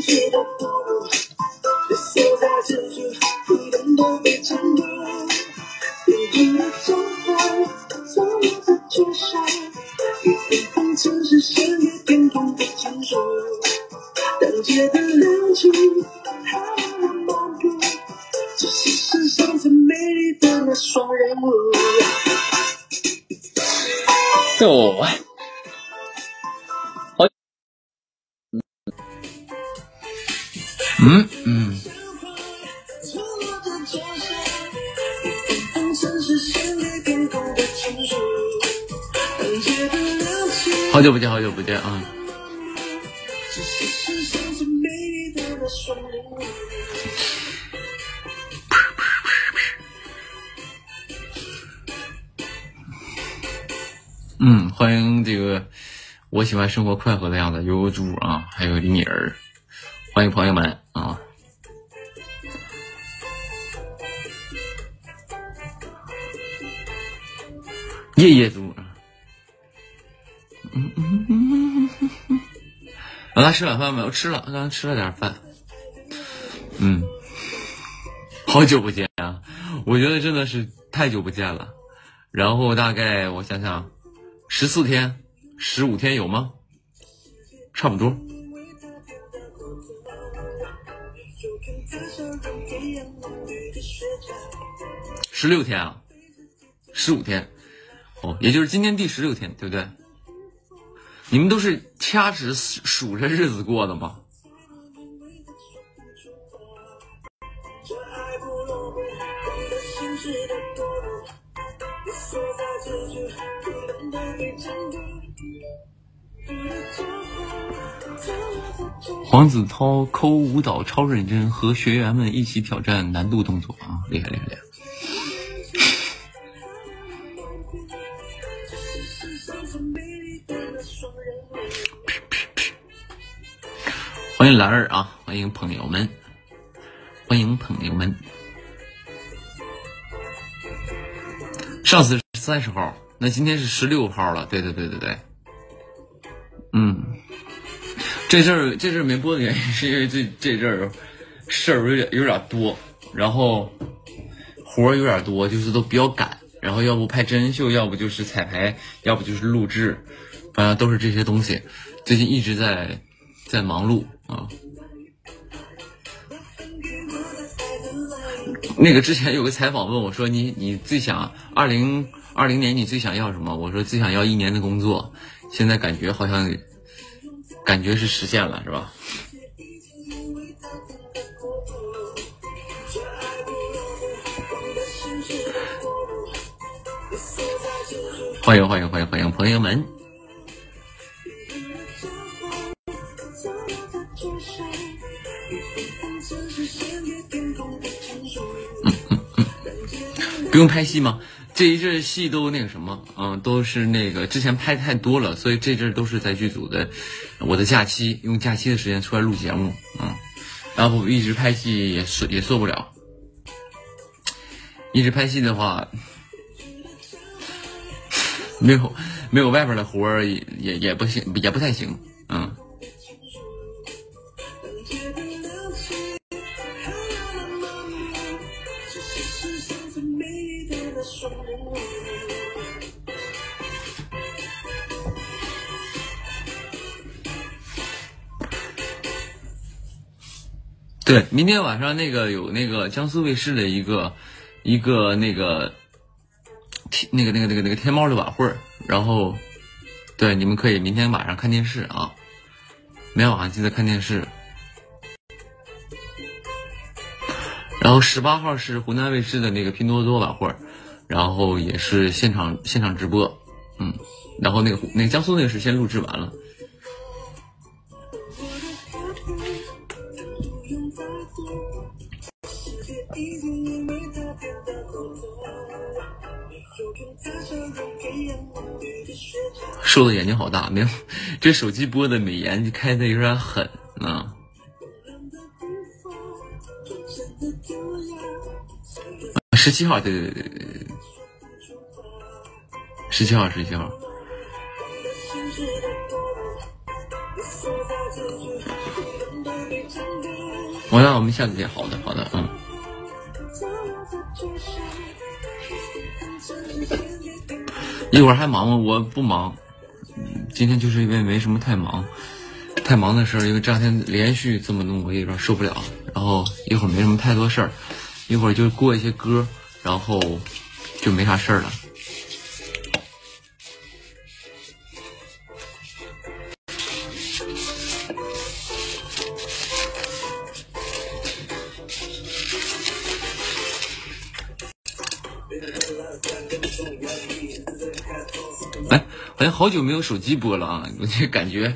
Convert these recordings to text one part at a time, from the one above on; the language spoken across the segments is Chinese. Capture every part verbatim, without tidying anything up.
哦，好，嗯嗯，好久不见，好久不见啊！嗯，欢迎这个我喜欢生活快活的样子，悠悠猪啊，还有李米儿，欢迎朋友们啊！夜夜猪，嗯嗯嗯嗯嗯，我刚吃晚饭没？我吃了，刚刚吃了点饭。嗯，好久不见啊！我觉得真的是太久不见了。然后大概我想想。十四天，十五天有吗？差不多。十六天啊，十五天，哦，也就是今天第十六天，对不对？你们都是掐指数着日子过的吗？黄子韬抠舞蹈超认真，和学员们一起挑战难度动作啊，厉害厉害厉害！欢迎兰儿啊，欢迎朋友们，欢迎朋友们。上次是三十号，那今天是十六号了。对对对对对，嗯。这阵儿这阵儿没播的原因是因为这这阵儿事儿有点有点多，然后活儿有点多，就是都比较赶，然后要不拍真人秀，要不就是彩排，要不就是录制，反正都是这些东西。最近一直在在忙碌啊。那个之前有个采访问我说你你最想二零二零年你最想要什么？我说最想要一年的工作，现在感觉好像。感觉是实现了，是吧？欢迎欢迎欢迎欢迎朋友们！嗯嗯嗯，不用拍戏吗？这一阵戏都那个什么，嗯，都是那个之前拍太多了，所以这阵都是在剧组的。我的假期用假期的时间出来录节目，嗯，然后一直拍戏也受也受不了，一直拍戏的话，没有没有外边的活儿也也也不行，也不太行，嗯。对，明天晚上那个有那个江苏卫视的一个一个那个天那个那个那个那个天猫的晚会，然后对你们可以明天晚上看电视啊，明天晚上记得看电视。然后十八号是湖南卫视的那个拼多多晚会，然后也是现场现场直播，嗯，然后那个那个江苏那个是先录制完了。瘦的眼睛好大，没有，这手机播的美颜开的有点狠啊。十七号，对对对对对，十七号，十七号。 我让我们下次见，好的好的，嗯。一会儿还忙吗？我不忙，今天就是因为没什么太忙，太忙的事儿，因为这两天连续这么弄，我有点受不了。然后一会儿没什么太多事儿，一会儿就过一些歌，然后就没啥事儿了。哎，好像好久没有手机播了啊！我这感觉，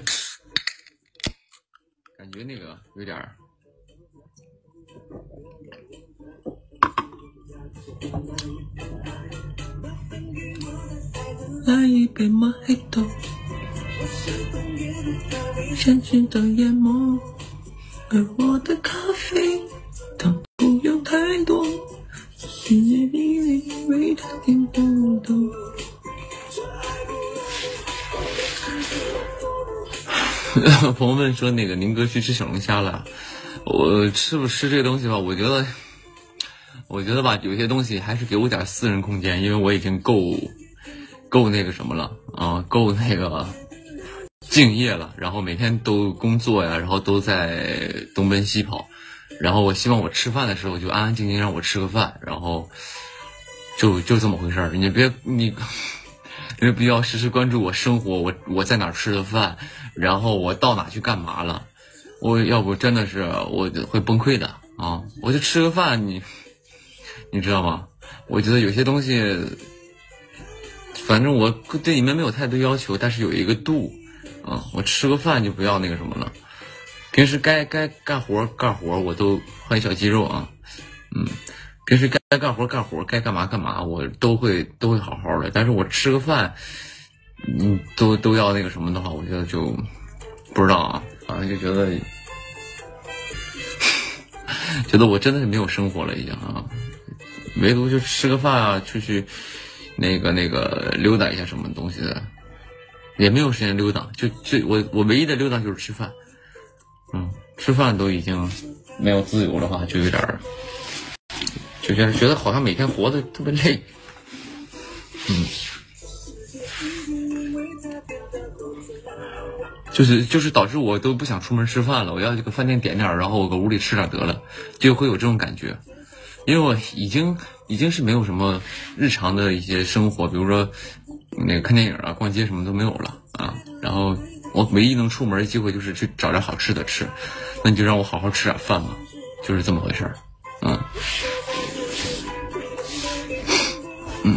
感觉那个有点儿。来一杯莫黑豆，香薰的眼眸，而我的咖啡糖不用太多，是你你为他点不懂。朋友们说那个宁哥去吃小龙虾了，我吃不吃这个东西吧？我觉得，我觉得吧，有些东西还是给我点私人空间，因为我已经够够那个什么了啊，够那个敬业了。然后每天都工作呀，然后都在东奔西跑，然后我希望我吃饭的时候就安安静静让我吃个饭，然后就就这么回事儿。你别你。没有必要时时关注我生活，我我在哪儿吃的饭，然后我到哪去干嘛了，我要不真的是我会崩溃的啊！我就吃个饭，你你知道吗？我觉得有些东西，反正我对你们没有太多要求，但是有一个度啊，我吃个饭就不要那个什么了。平时该该干活干活，我都换小肌肉啊，嗯。平时该干活干活，该干嘛干嘛，我都会都会好好的。但是我吃个饭，嗯，都都要那个什么的话，我觉得就不知道啊，反正就觉得觉得我真的是没有生活了已经啊，唯独就吃个饭啊，出去那个那个溜达一下什么东西的，也没有时间溜达，就最我我唯一的溜达就是吃饭，嗯，吃饭都已经没有自由的话，就有点儿。就觉得觉得好像每天活得特别累，嗯，就是就是导致我都不想出门吃饭了，我要这个饭店点点，然后我搁屋里吃点得了，就会有这种感觉，因为我已经已经是没有什么日常的一些生活，比如说那个看电影啊、逛街什么都没有了啊，然后我唯一能出门的机会就是去找点好吃的吃，那你就让我好好吃点饭吧，就是这么回事儿，嗯。嗯，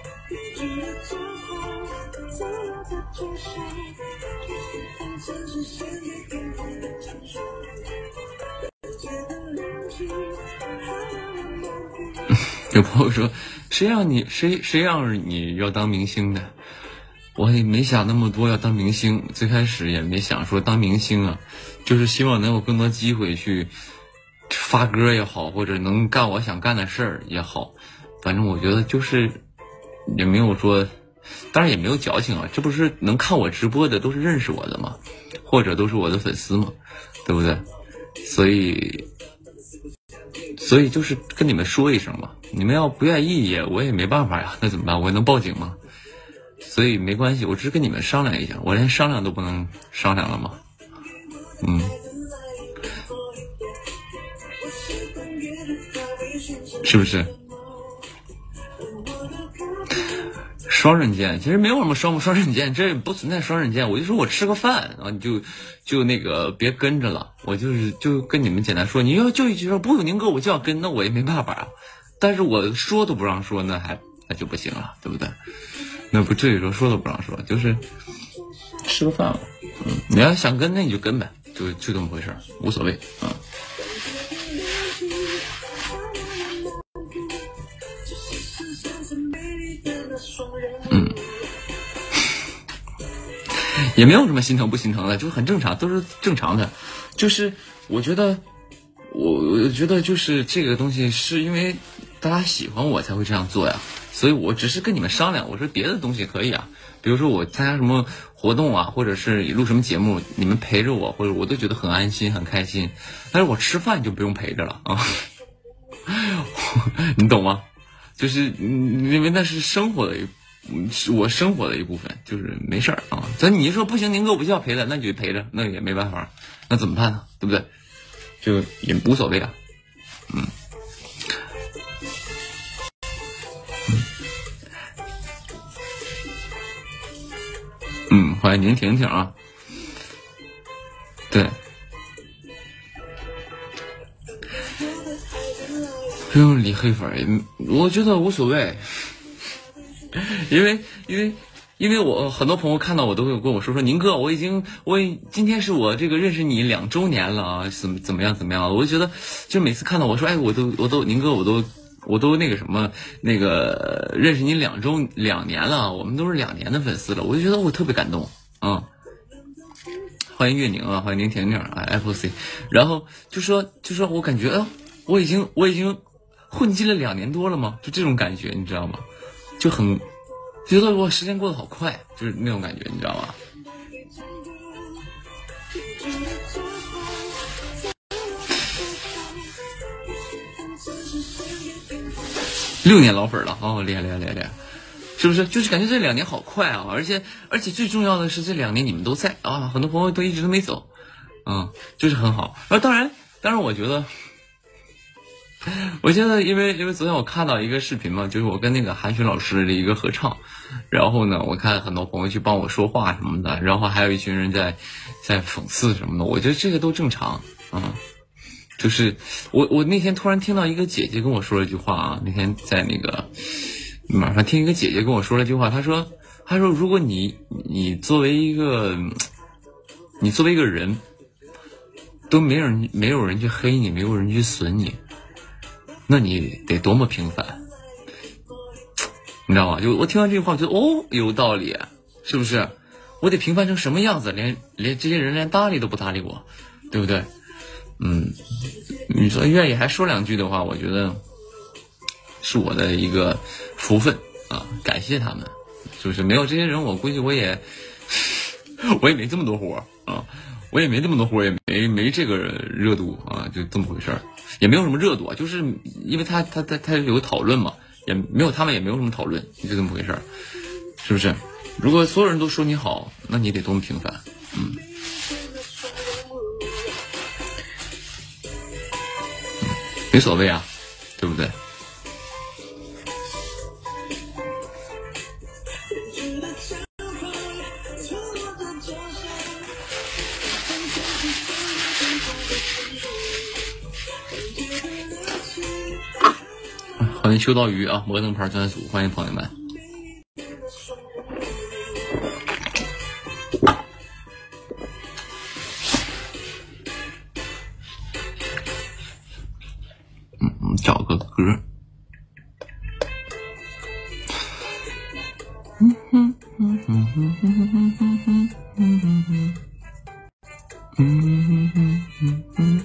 有朋友说，谁让你谁谁让你要当明星的？我也没想那么多要当明星，最开始也没想说当明星啊，就是希望能有更多机会去发歌也好，或者能干我想干的事儿也好。反正我觉得就是也没有说，当然也没有矫情啊，这不是能看我直播的都是认识我的嘛，或者都是我的粉丝嘛，对不对？所以所以就是跟你们说一声嘛，你们要不愿意也我也没办法呀，那怎么办？我能报警吗？所以没关系，我只是跟你们商量一下，我连商量都不能商量了吗？嗯，是不是？双刃剑其实没有什么双不双刃剑，这不存在双刃剑。我就说我吃个饭，然后你就就那个别跟着了。我就是就跟你们简单说，你要就一句说不有宁哥我就要跟，那我也没办法啊。但是我说都不让说，那还那就不行了，对不对？那不至于说说都不让说，就是吃个饭嘛。嗯，你要想跟那你就跟呗，就就这么回事，无所谓啊。嗯，也没有什么心疼不心疼的，就是很正常，都是正常的。就是我觉得，我我觉得就是这个东西是因为大家喜欢我才会这样做呀，所以我只是跟你们商量，我说别的东西可以啊， 比如说我参加什么活动啊，或者是录什么节目，你们陪着我，或者我都觉得很安心很开心。但是我吃饭就不用陪着了啊，你懂吗？就是因为那是生活的一，是我生活的一部分，就是没事儿啊。咱你说不行，宁哥我不需要陪的，那你就陪着，那也没办法，那怎么办呢？对不对？就也无所谓啊，嗯。嗯，欢迎您婷婷啊。对，不用理黑粉，我觉得无所谓，因为因为因为我很多朋友看到我都会跟我说说，宁哥，我已经我今天是我这个认识你两周年了啊，怎么怎么样怎么样，我就觉得就每次看到我说，哎，我都我都宁哥我都。我都那个什么，那个认识你两周两年了，我们都是两年的粉丝了，我就觉得我特别感动啊、嗯！欢迎月宁啊，欢迎您婷婷啊 ，F C， 然后就说就说我感觉，呃，我已经我已经混迹了两年多了吗？就这种感觉，你知道吗？就很觉得我时间过得好快，就是那种感觉，你知道吗？六年老粉了哦，厉害厉害厉害厉害，是不是？就是感觉这两年好快啊，而且而且最重要的是这两年你们都在啊，很多朋友都一直都没走，嗯，就是很好。然后当然当然我觉得，我觉得因为因为昨天我看到一个视频嘛，就是我跟那个韩雪老师的一个合唱，然后呢，我看很多朋友去帮我说话什么的，然后还有一群人在在讽刺什么的，我觉得这个都正常，嗯。就是我我那天突然听到一个姐姐跟我说了一句话啊，那天在那个马上听一个姐姐跟我说了一句话，她说她说如果你你作为一个你作为一个人都没人没有人去黑你，没有人去损你，那你得多么平凡，你知道吗？就我听完这句话，我觉得哦有道理，是不是？我得平凡成什么样子，连连这些人连搭理都不搭理我，对不对？嗯，你说愿意还说两句的话，我觉得是我的一个福分啊，感谢他们，是不是？没有这些人，我估计我也我也没这么多活啊，我也没这么多活，也没没这个热度啊，就这么回事儿，也没有什么热度啊，就是因为他他他他有个讨论嘛，也没有他们也没有什么讨论，就这么回事儿，是不是？如果所有人都说你好，那你得多么平凡，嗯。没所谓啊，对不对？欢迎修道鱼啊，摩登牌专属，欢迎朋友们。嗯，找个歌。嗯哼嗯哼嗯哼嗯哼嗯哼嗯哼嗯哼嗯哼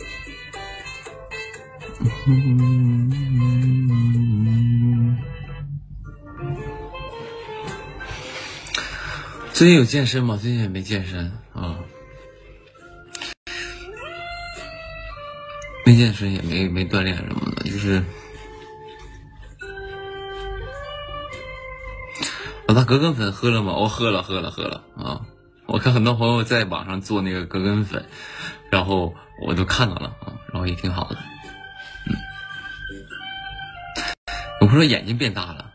最近有健身吗？最近也没健身啊，没健身也没没锻炼什么的，就是老大格根粉喝了吗？我、哦、喝了喝了喝了啊！我看很多朋友在网上做那个格根粉，然后我都看到了啊，然后也挺好的。嗯，我不是说眼睛变大了，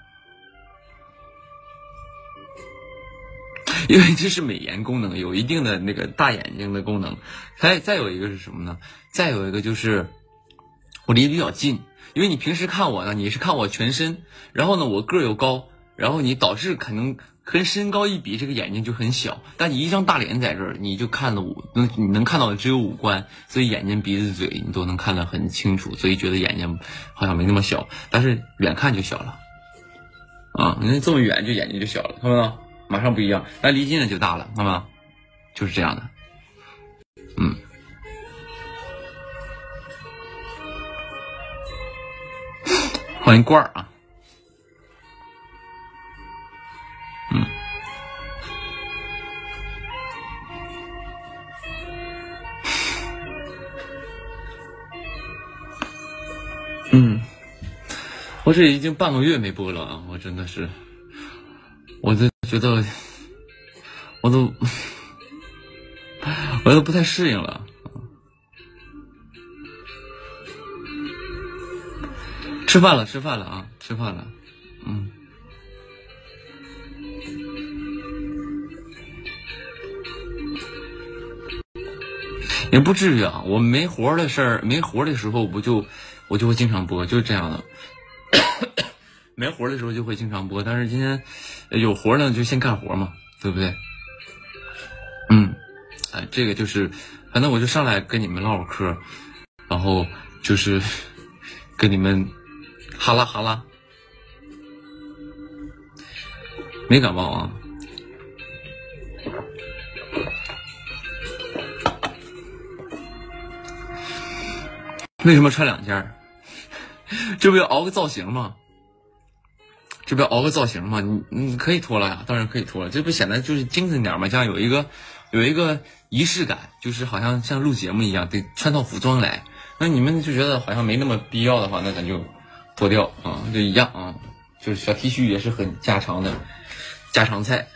因为这是美颜功能，有一定的那个大眼睛的功能。还再有一个是什么呢？再有一个就是我离得比较近，因为你平时看我呢，你是看我全身，然后呢我个儿又高，然后你导致可能跟身高一比，这个眼睛就很小。但你一张大脸在这儿，你就看了五，能你能看到的只有五官，所以眼睛、鼻子、嘴你都能看得很清楚，所以觉得眼睛好像没那么小，但是远看就小了。啊，你看这么远就眼睛就小了，看到没有？马上不一样，但离近了就大了，看到吗？就是这样的。嗯。欢迎罐儿啊。嗯， 我这已经半个月没播了啊！我真的是，我就觉得，我都，我都不太适应了。吃饭了，吃饭了啊！吃饭了，嗯。也不至于啊，我没活的事儿，没活的时候不就我就会经常播，就是这样的。没活的时候就会经常播，但是今天有活呢，就先干活嘛，对不对？嗯，哎，这个就是，反正我就上来跟你们唠会嗑，然后就是跟你们哈拉哈拉，没感冒啊。为什么穿两件？这不要熬个造型吗？这不要熬个造型吗？你你可以脱了呀，当然可以脱了，这不显得就是精神点吗？这样有一个有一个仪式感，就是好像像录节目一样，得穿套服装来。那你们就觉得好像没那么必要的话，那咱就脱掉啊，就一样啊，就是小 T 恤也是很家常的家常菜。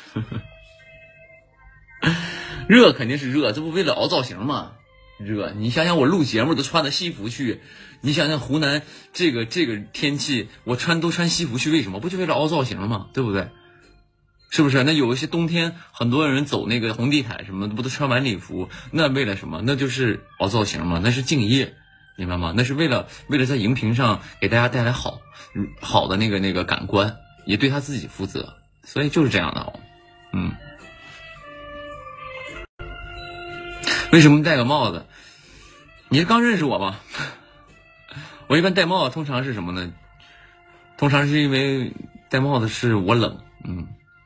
热肯定是热，这不为了熬造型吗？热，你想想我录节目都穿的西服去，你想想湖南这个这个天气，我穿都穿西服去，为什么？不就为了凹造型吗？对不对？是不是？那有一些冬天很多人走那个红地毯什么的，不都穿晚礼服？那为了什么？那就是凹造型嘛，那是敬业，明白吗？那是为了为了在荧屏上给大家带来好好的那个那个感官，也对他自己负责，所以就是这样的哦，嗯。为什么戴个帽子？你是刚认识我吗？我一般戴帽子通常是什么呢？通常是因为戴帽子是我冷，嗯。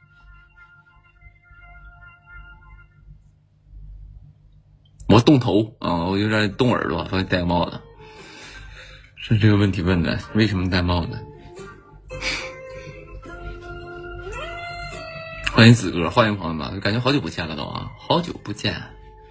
我冻头啊，我有点冻耳朵，所以戴帽子。是这个问题问的，为什么戴帽子？欢迎子哥，欢迎朋友们，感觉好久不见了都啊，好久不见。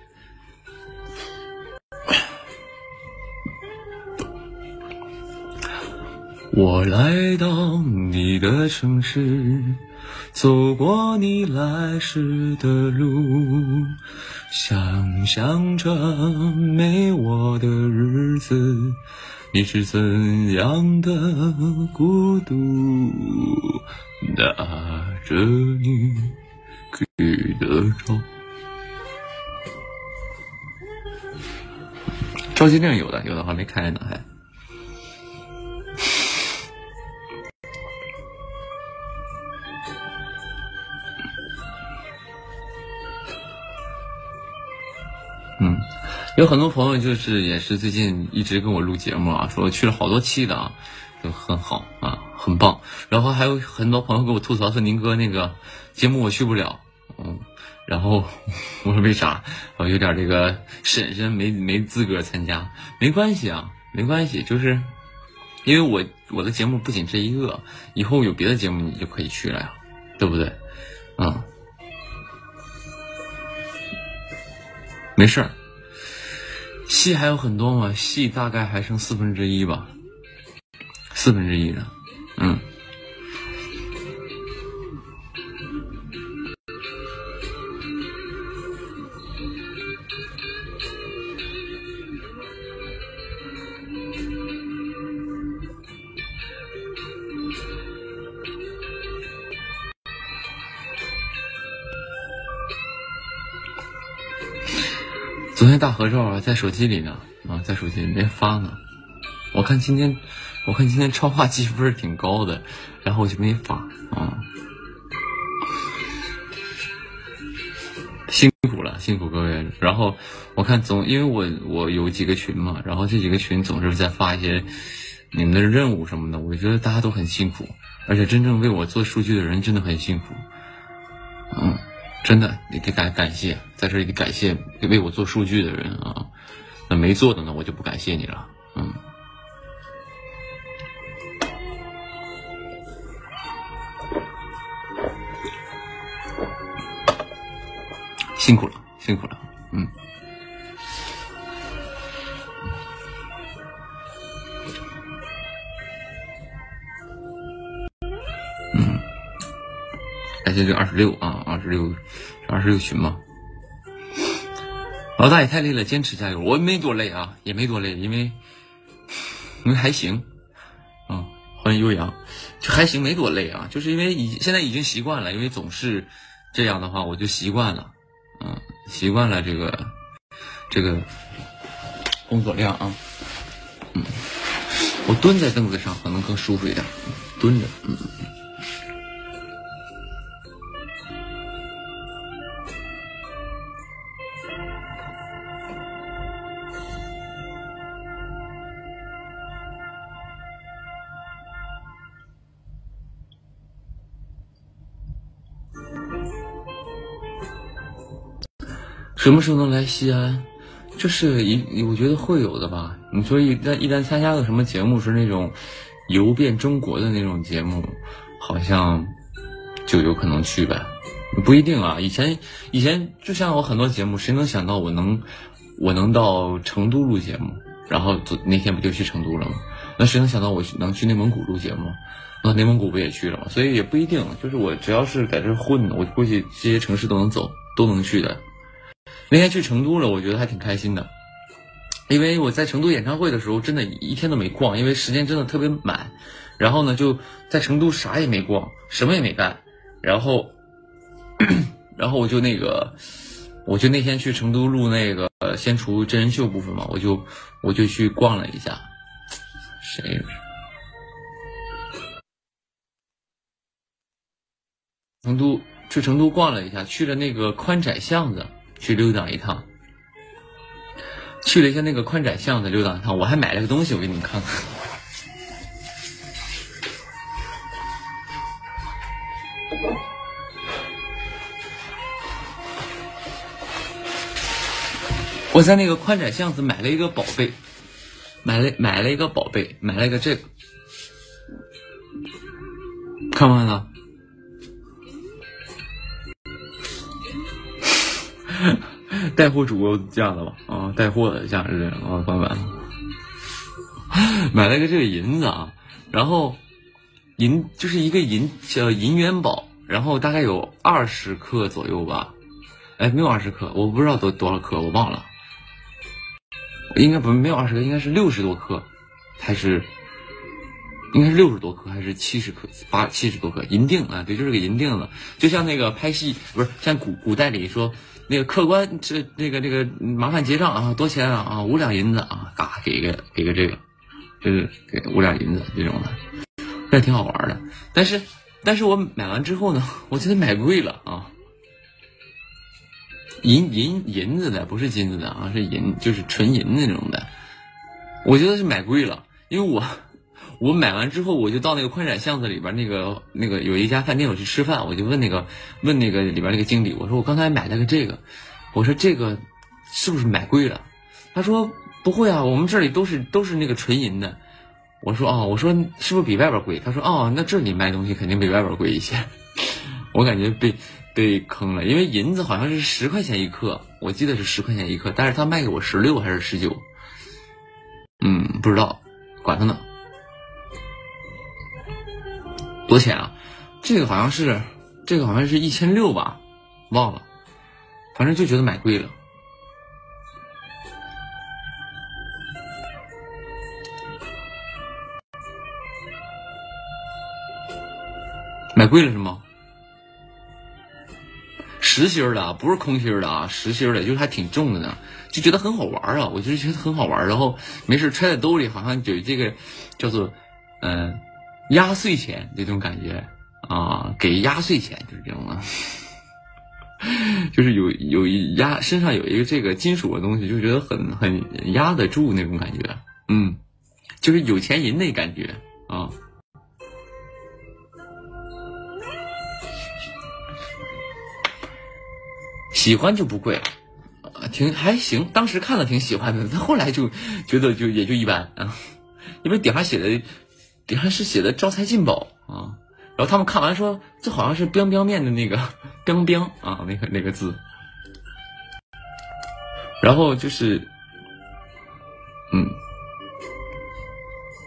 我来到你的城市，走过你来时的路，想象着没我的日子，你是怎样的孤独，拿着你给的照。召集令有的，有的还没开呢，还。嗯，有很多朋友就是也是最近一直跟我录节目啊，说去了好多期的啊，就很好啊，很棒。然后还有很多朋友给我吐槽说，宁哥那个节目我去不了，嗯，然后我说为啥？我有点这个婶婶没没资格参加，没关系啊，没关系，就是因为我我的节目不仅这一个，以后有别的节目你就可以去了呀，对不对？嗯。没事儿，戏还有很多嘛，戏大概还剩四分之一吧，四分之一的，嗯。昨天大合照啊，在手机里呢，啊，在手机里面发呢。我看今天，我看今天超话积分挺高的，然后我就没发啊。辛苦了，辛苦各位。然后我看总，因为我我有几个群嘛，然后这几个群总是在发一些你们的任务什么的，我觉得大家都很辛苦，而且真正为我做数据的人真的很辛苦，嗯。真的，你得感感谢，在这里得感谢为我做数据的人啊。那没做的呢，我就不感谢你了。嗯，辛苦了，辛苦了。嗯， 现这个二十六啊，二十六，二十六群嘛。老大也太累了，坚持加油！我没多累啊，也没多累，因为因为还行啊。欢迎悠扬，就还行，没多累啊，就是因为已现在已经习惯了，因为总是这样的话，我就习惯了，嗯，习惯了这个这个工作量啊，嗯，我蹲在凳子上可能更舒服一点，蹲着，嗯。什么时候能来西安？就是一，我觉得会有的吧。你说一旦一旦参加个什么节目是那种游遍中国的那种节目，好像就有可能去呗。不一定啊。以前以前就像我很多节目，谁能想到我能我能到成都录节目，然后那天不就去成都了吗？那谁能想到我能去内蒙古录节目？那内蒙古不也去了吗？所以也不一定。就是我只要是在这混，我估计这些城市都能走，都能去的。那天去成都了，我觉得还挺开心的，因为我在成都演唱会的时候，真的一天都没逛，因为时间真的特别满。然后呢，就在成都啥也没逛，什么也没干，然后，然后我就那个，我就那天去成都录那个呃先厨真人秀部分嘛，我就我就去逛了一下，谁？成都去成都逛了一下，去了那个宽窄巷子。去溜达一趟，去了一下那个宽窄巷子溜达一趟，我还买了个东西，我给你们看看。我在那个宽窄巷子买了一个宝贝，买了买了一个宝贝，买了一个这个，看不看到？带货主播这样的吧，啊，带货的像是这样啊，朋友们，买了个这个银子啊，然后银就是一个银叫银元宝，然后大概有二十克左右吧，哎，没有二十克，我不知道多多少克，我忘了，应该不没有二十克，应该是六十多克，还是应该是六十多克，还是七十克，八七十多克银锭啊，对，就是个银锭子，就像那个拍戏不是像古古代里说。那个客官，这那个那个麻烦结账啊，多钱啊啊，五两银子啊，嘎给个给个这个，就是给五两银子这种的，这挺好玩的。但是但是我买完之后呢，我觉得买贵了啊，银银银子的不是金子的啊，是银就是纯银那种的，我觉得是买贵了，因为我。我买完之后，我就到那个宽窄巷子里边那个那个有一家饭店，我去吃饭，我就问那个问那个里边那个经理，我说我刚才买了个这个，我说这个是不是买贵了？他说不会啊，我们这里都是都是那个纯银的。我说哦，我说是不是比外边贵？他说哦，那这里卖东西肯定比外边贵一些。我感觉被被坑了，因为银子好像是十块钱一克，我记得是十块钱一克，但是他卖给我十六还是十九？嗯，不知道，管他呢。多钱啊？这个好像是，这个好像是一千六吧，忘了，反正就觉得买贵了。买贵了是吗？实心的，不是空心的啊，实心的，就是还挺重的呢，就觉得很好玩啊，我就是觉得很好玩，然后没事揣在兜里，好像有这个叫做，嗯、呃。压岁钱这种感觉啊，给压岁钱就是这种的，就是有有一压身上有一个这个金属的东西，就觉得很很压得住那种感觉，嗯，就是有钱人那感觉啊。喜欢就不贵，挺还行，当时看了挺喜欢的，但后来就觉得就也就一般啊，因为顶上写的。底下是写的招财进宝啊，然后他们看完说这好像是 biang biang 面的那个 biang biang 啊，那个那个字，然后就是嗯，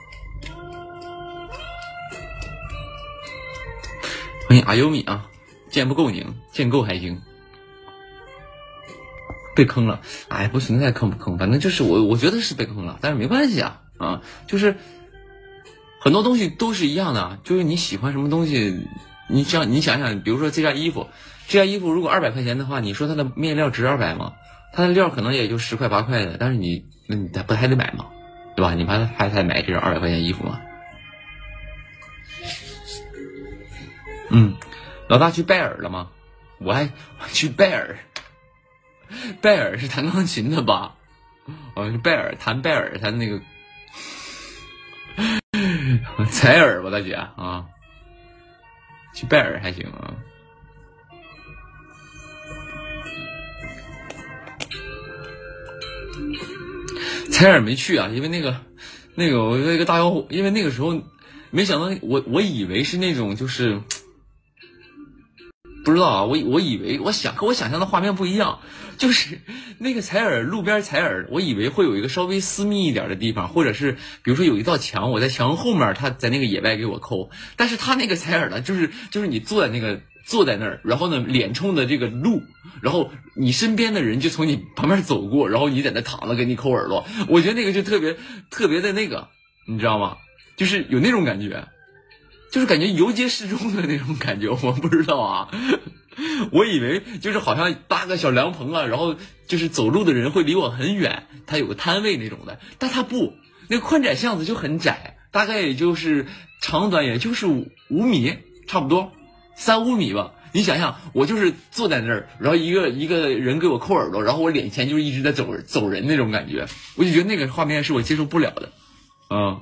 欢迎阿优米啊， 见不够拧，见够还行。被坑了，哎，不存在坑不坑，反正就是我我觉得是被坑了，但是没关系啊啊，就是很多东西都是一样的，就是你喜欢什么东西，你这样你想想，比如说这件衣服，这件衣服如果二百块钱的话，你说它的面料值二百吗？它的料可能也就十块八块的，但是你那你不还得买吗？对吧？你还还还买这件二百块钱衣服吗？嗯，老大去拜耳了吗？我还去拜耳。拜耳是弹钢琴的吧？哦，是拜耳弹拜耳，弹那个采耳吧，大姐啊，去拜耳还行啊。采耳没去啊，因为那个那个我那个大小伙，因为那个时候没想到，我我以为是那种就是。不知道啊，我我以为我想和我想象的画面不一样，就是那个采耳路边采耳，我以为会有一个稍微私密一点的地方，或者是比如说有一道墙，我在墙后面，他在那个野外给我抠，但是他那个采耳呢，就是就是你坐在那个坐在那儿，然后呢脸冲的这个路，然后你身边的人就从你旁边走过，然后你在那躺着给你抠耳朵，我觉得那个就特别特别的那个，你知道吗？就是有那种感觉。就是感觉游街示众的那种感觉，我不知道啊，我以为就是好像搭个小凉棚啊，然后就是走路的人会离我很远，他有个摊位那种的，但他不，那个宽窄巷子就很窄，大概也就是长短也就是五五米，差不多三五米吧。你想想，我就是坐在那儿，然后一个一个人给我抠耳朵，然后我脸前就是一直在走走人那种感觉，我就觉得那个画面是我接受不了的，嗯。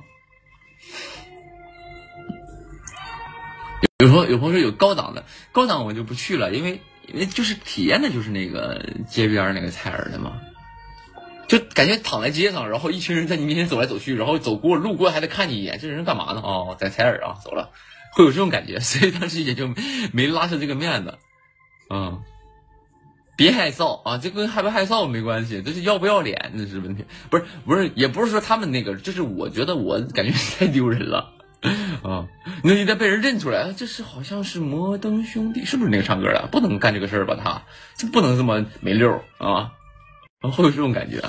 有朋友有朋友说有高档的，高档我就不去了，因为因为就是体验的就是那个街边那个采耳的嘛，就感觉躺在街上，然后一群人在你面前走来走去，然后走过路过还得看你一眼，这人干嘛呢？哦，在采耳啊，走了，会有这种感觉，所以当时也就没拉下这个面子。嗯，别害臊啊，这跟害不害臊没关系，这是要不要脸那是问题，不是不是，也不是说他们那个，就是我觉得我感觉太丢人了。啊，那你得被人认出来，这是好像是摩登兄弟，是不是那个唱歌的？不能干这个事儿吧？他这不能这么没溜啊！会有这种感觉。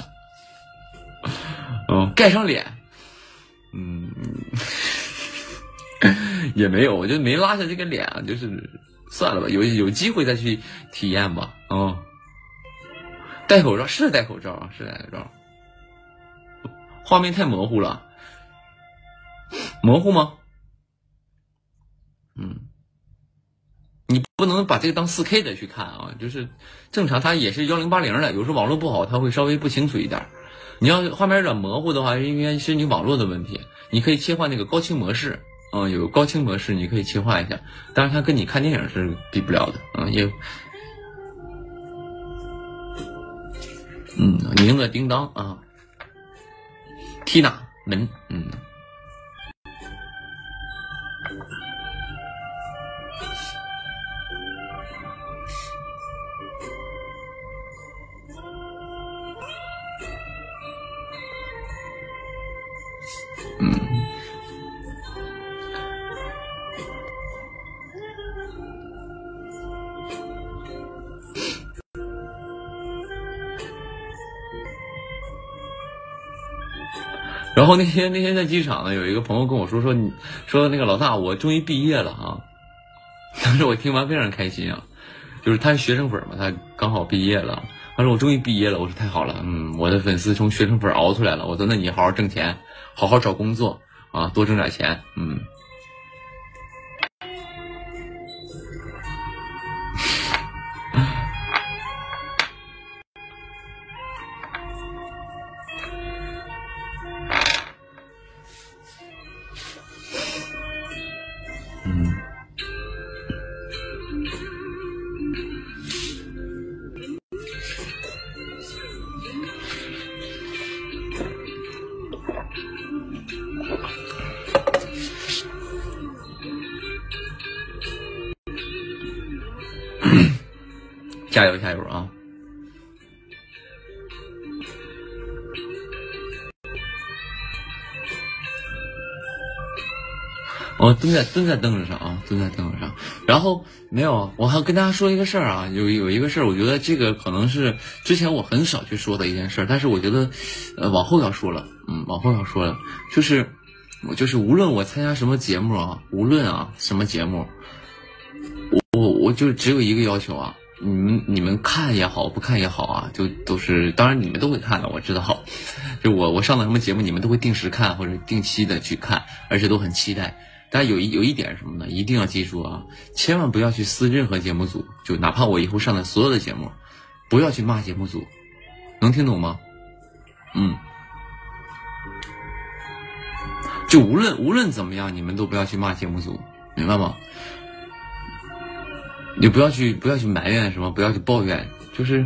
嗯，盖上脸，嗯，也没有，我觉得没拉下这个脸啊，就是算了吧，有有机会再去体验吧。嗯，戴口罩是戴口罩啊，是戴口罩。画面太模糊了。模糊吗？嗯，你不能把这个当 四 K 的去看啊，就是正常它也是一零八零的，有时候网络不好它会稍微不清楚一点。你要画面有点模糊的话，应该是你网络的问题，你可以切换那个高清模式，嗯，有高清模式你可以切换一下，但是它跟你看电影是比不了的，嗯，也，嗯，铃了叮当啊 ，Tina 门，嗯。然后那天那天在机场呢，有一个朋友跟我说说你说那个老大，我终于毕业了啊！当时我听完非常开心啊，就是他是学生粉嘛，他刚好毕业了。他说我终于毕业了，我说太好了，嗯，我的粉丝从学生粉熬出来了。我说那你好好挣钱，好好找工作啊，多挣点钱，嗯。加油加油啊！ 我蹲在蹲在凳子上啊，蹲在凳子上。然后没有，我还跟大家说一个事儿啊，有有一个事儿，我觉得这个可能是之前我很少去说的一件事儿，但是我觉得，呃，往后要说了，嗯，往后要说了，就是我就是无论我参加什么节目啊，无论啊什么节目，我我我就只有一个要求啊。你们你们看也好，不看也好啊，就都是，当然你们都会看的，我知道。就我我上的什么节目，你们都会定时看或者定期的去看，而且都很期待。但有一有一点是什么呢？一定要记住啊，千万不要去撕任何节目组，就哪怕我以后上的所有的节目，不要去骂节目组，能听懂吗？嗯，就无论无论怎么样，你们都不要去骂节目组，明白吗？你不要去不要去埋怨什么，不要去抱怨，就是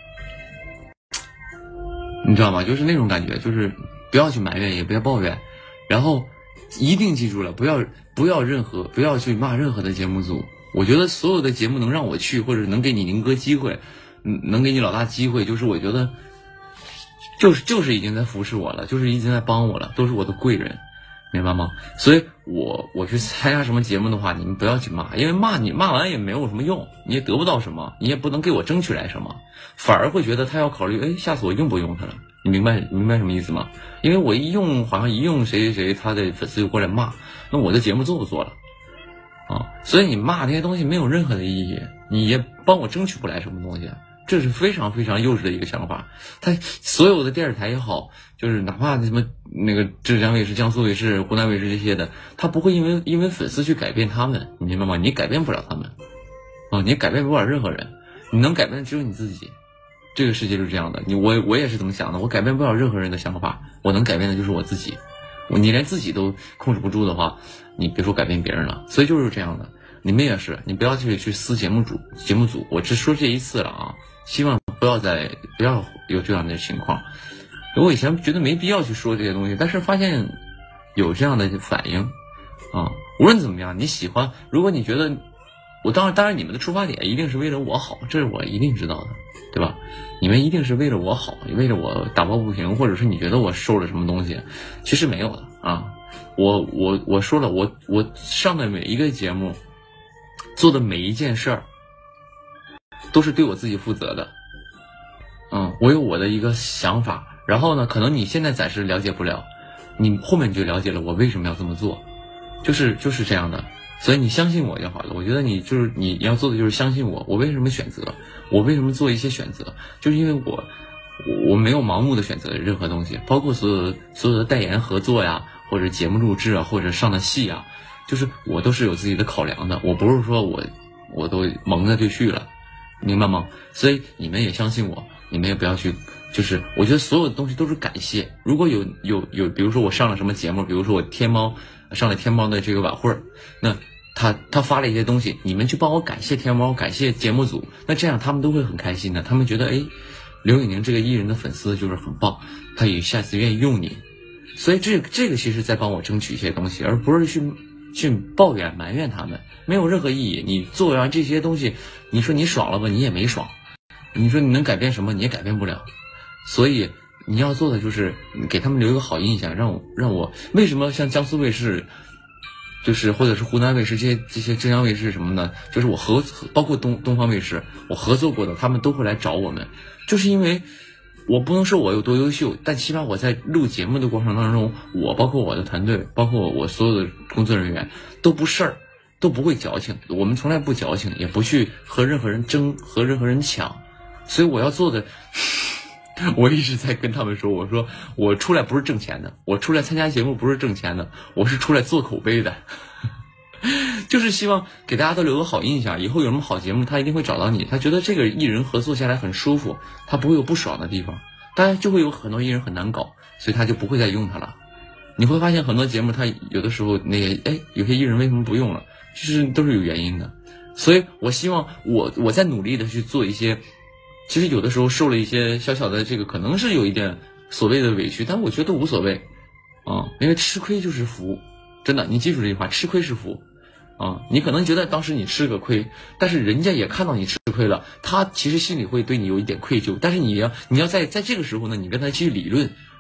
你知道吗？就是那种感觉，就是不要去埋怨，也不要抱怨，然后一定记住了，不要不要任何不要去骂任何的节目组。我觉得所有的节目能让我去，或者能给你宁哥机会，嗯，能给你老大机会，就是我觉得就是就是已经在服侍我了，就是已经在帮我了，都是我的贵人。明白吗？所以我我去参加什么节目的话，你们不要去骂，因为骂你骂完也没有什么用，你也得不到什么，你也不能给我争取来什么，反而会觉得他要考虑，哎，下次我用不用他了？你明白明白什么意思吗？因为我一用，好像一用谁谁谁，他的粉丝就过来骂，那我的节目做不做了？啊，所以你骂这些东西没有任何的意义，你也帮我争取不来什么东西。这是非常非常幼稚的一个想法。他所有的电视台也好，就是哪怕什么那个浙江卫视、江苏卫视、湖南卫视这些的，他不会因为因为粉丝去改变他们，你明白吗？你改变不了他们，啊，你改变不了任何人，你能改变的只有你自己。这个世界就是这样的，你我我也是这么想的，我改变不了任何人的想法，我能改变的就是我自己。我你连自己都控制不住的话，你别说改变别人了。所以就是这样的，你们也是，你不要去去撕节目组节目组，我只说这一次了啊。希望不要再不要有这样的情况。我以前觉得没必要去说这些东西，但是发现有这样的反应啊。无论怎么样，你喜欢，如果你觉得我当然当然你们的出发点一定是为了我好，这是我一定知道的，对吧？你们一定是为了我好，为了我打抱不平，或者是你觉得我受了什么东西，其实没有的啊。我我我说了，我我上的每一个节目，做的每一件事儿，都是对我自己负责的。嗯，我有我的一个想法，然后呢，可能你现在暂时了解不了，你后面就了解了我为什么要这么做，就是就是这样的。所以你相信我就好了。我觉得你就是你要做的就是相信我，我为什么选择，我为什么做一些选择，就是因为我我没有盲目的选择任何东西，包括所有的所有的代言合作呀，或者节目录制啊，或者上的戏啊，就是我都是有自己的考量的，我不是说我我都蒙着就去了，明白吗？所以你们也相信我，你们也不要去，就是我觉得所有的东西都是感谢。如果有有有，比如说我上了什么节目，比如说我天猫上了天猫的这个晚会，那他他发了一些东西，你们去帮我感谢天猫，感谢节目组，那这样他们都会很开心的，他们觉得哎，刘宇宁这个艺人的粉丝就是很棒，他也下次愿意用你。所以这这个其实在帮我争取一些东西，而不是去去抱怨埋怨他们，没有任何意义。你做完这些东西，你说你爽了吧，你也没爽，你说你能改变什么，你也改变不了。所以你要做的就是给他们留一个好印象，让我让我为什么像江苏卫视，就是或者是湖南卫视这些这些浙江卫视什么的，就是我合包括东东方卫视我合作过的，他们都会来找我们，就是因为我不能说我有多优秀，但起码我在录节目的过程当中，我包括我的团队，包括我所有的工作人员都不事儿，都不会矫情，我们从来不矫情，也不去和任何人争，和任何人抢。所以我要做的，我一直在跟他们说，我说我出来不是挣钱的，我出来参加节目不是挣钱的，我是出来做口碑的。就是希望给大家都留个好印象，以后有什么好节目他一定会找到你，他觉得这个艺人合作下来很舒服，他不会有不爽的地方，当然就会有很多艺人很难搞，所以他就不会再用他了。你会发现很多节目他有的时候那个哎，有些艺人为什么不用了，其实都是有原因的。所以我希望我我在努力的去做一些，其实有的时候受了一些小小的这个可能是有一点所谓的委屈，但我觉得无所谓啊、嗯，因为吃亏就是福，真的，你记住这句话，吃亏是福啊、嗯。你可能觉得当时你吃个亏，但是人家也看到你吃亏了，他其实心里会对你有一点愧疚，但是你要你要在在这个时候呢，你跟他去理论，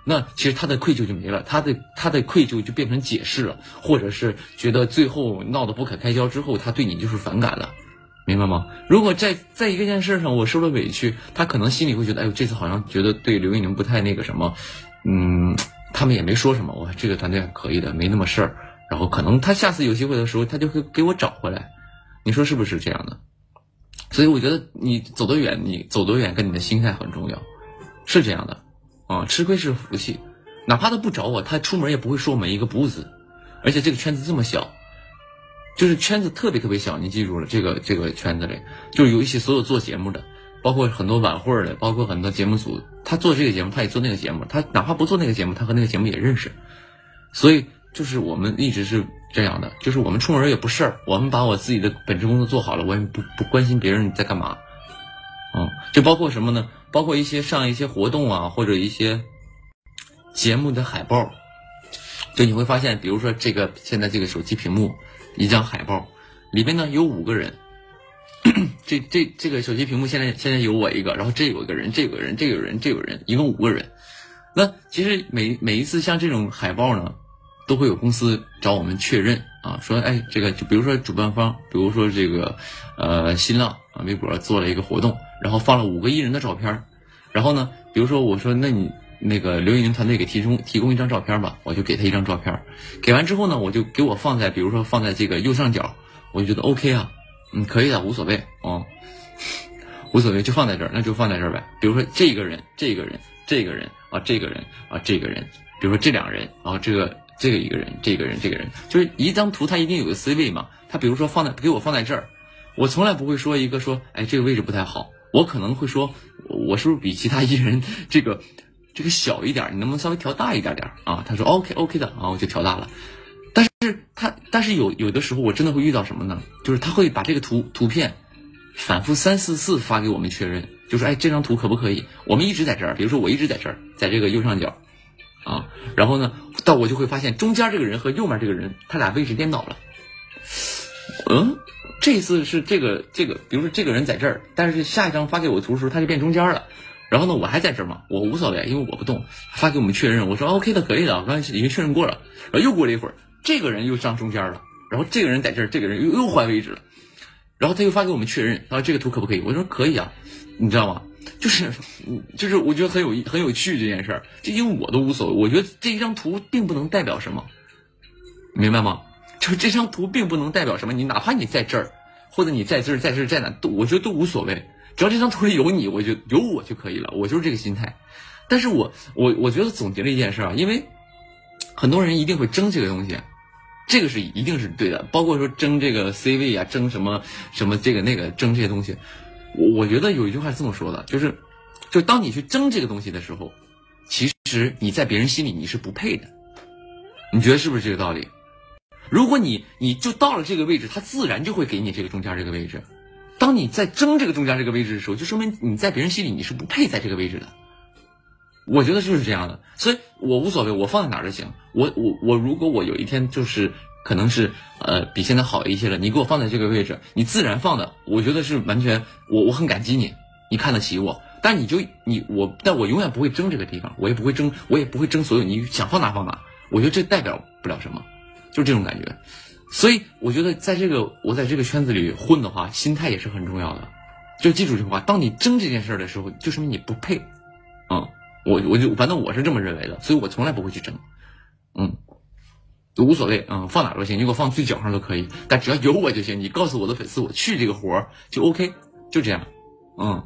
那其实他的愧疚就没了，他的他的愧疚就变成解释了，或者是觉得最后闹得不可开交之后，他对你就是反感了，明白吗？如果在在一个件事上我受了委屈，他可能心里会觉得，哎呦，这次好像觉得对刘玉宁不太那个什么，嗯，他们也没说什么，我这个团队还可以的，没那么事儿，然后可能他下次有机会的时候，他就会给我找回来，你说是不是这样的？所以我觉得你走得远，你走得远跟你的心态很重要，是这样的啊。吃亏是福气，哪怕他不找我，他出门也不会说我们一个不字。而且这个圈子这么小，就是圈子特别特别小，你记住了，这个这个圈子里就是有一些所有做节目的，包括很多晚会的，包括很多节目组，他做这个节目他也做那个节目，他哪怕不做那个节目，他和那个节目也认识。所以就是我们一直是这样的，就是我们出门也不事儿，我们把我自己的本职工作做好了，我也不不关心别人在干嘛。嗯，就包括什么呢？包括一些上一些活动啊，或者一些节目的海报，就你会发现，比如说这个现在这个手机屏幕一张海报，里边呢有五个人，这这这个手机屏幕现在现在有我一个，然后这有一个人，这有个人，这有人，这有人，一共五个人。那其实每每一次像这种海报呢，都会有公司找我们确认啊，说哎，这个就比如说主办方，比如说这个呃新浪啊微博做了一个活动，然后放了五个艺人的照片，然后呢，比如说我说那你那个刘玉宁团队给提供提供一张照片吧，我就给他一张照片，给完之后呢，我就给我放在比如说放在这个右上角，我就觉得 OK 啊，嗯，可以的，无所谓啊，无所谓，就放在这儿，那就放在这儿呗。比如说这个人，这个人，这个人啊，这个人啊，这个人，比如说这两个人，然后这个这个一个人，这个人，这个人，就是一张图它一定有个 C 位嘛，他比如说放在给我放在这儿，我从来不会说一个说，哎，这个位置不太好，我可能会说，我是不是比其他艺人这个这个小一点，你能不能稍微调大一点点啊？他说 OK OK 的啊，我就调大了。但是他但是有有的时候我真的会遇到什么呢？就是他会把这个图图片反复三四次发给我们确认，就说哎这张图可不可以？我们一直在这儿，比如说我一直在这儿，在这个右上角啊，然后呢，到我就会发现中间这个人和右面这个人他俩位置颠倒了。嗯，这次是这个这个，比如说这个人在这儿，但是下一张发给我的图的时候他就变中间了。然后呢，我还在这儿嘛，我无所谓，因为我不动。发给我们确认，我说 OK 的，可以的，我刚才已经确认过了。然后又过了一会儿，这个人又上中间了，然后这个人在这儿，这个人又又换位置了。然后他又发给我们确认，然后这个图可不可以？我说可以啊，你知道吗？就是就是我觉得很有很有趣这件事儿，就因为我都无所谓，我觉得这一张图并不能代表什么，明白吗？就这张图并不能代表什么，你哪怕你在这儿，或者你在这儿，在这儿，在哪，都我觉得都无所谓。只要这张图里有你，我就有我就可以了，我就是这个心态。但是我我我觉得总结了一件事啊，因为很多人一定会争这个东西，这个是一定是对的，包括说争这个 C 位啊，争什么什么这个那个争这些东西。我我觉得有一句话是这么说的，就是就当你去争这个东西的时候，其实你在别人心里你是不配的。你觉得是不是这个道理？如果你你就到了这个位置，他自然就会给你这个中间这个位置。当你在争这个中间这个位置的时候，就说明你在别人心里你是不配在这个位置的。我觉得就是这样的，所以我无所谓，我放在哪儿都行。我我我如果我有一天就是可能是呃比现在好一些了，你给我放在这个位置，你自然放的，我觉得是完全我我很感激你，你看得起我。但你就你我，但我永远不会争这个地方，我也不会争，我也不会争所有你想放哪放哪。我觉得这代表不了什么，就是这种感觉。所以我觉得在这个我在这个圈子里混的话，心态也是很重要的。就记住这句话，当你争这件事的时候，就说明你不配。嗯，我我就反正我是这么认为的，所以我从来不会去争。嗯，无所谓，嗯，放哪都行，你给我放最角上都可以，但只要有我就行。你告诉我的粉丝我去这个活儿就 OK， 就这样。嗯。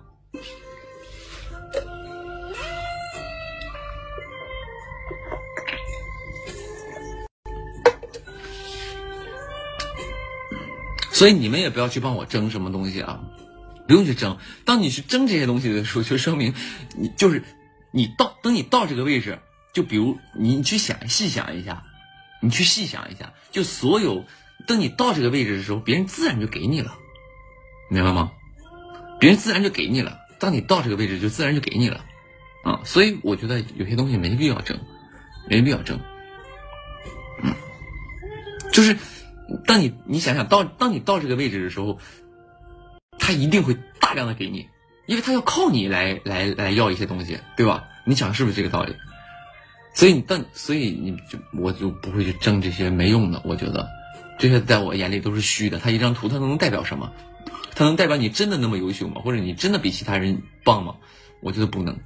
所以你们也不要去帮我争什么东西啊，不用去争。当你去争这些东西的时候，就说明你就是你到等你到这个位置，就比如你去想细想一下，你去细想一下，就所有等你到这个位置的时候，别人自然就给你了，明白吗？别人自然就给你了。当你到这个位置，就自然就给你了啊。所以我觉得有些东西没必要争，没必要争。嗯，就是。当你你想想到当你到这个位置的时候，他一定会大量的给你，因为他要靠你来来来要一些东西，对吧？你想是不是这个道理？ 所以你但所以你就我就不会去争这些没用的，我觉得这些在我眼里都是虚的。它一张图它能代表什么？它能代表你真的那么优秀吗？或者你真的比其他人棒吗？我觉得不能。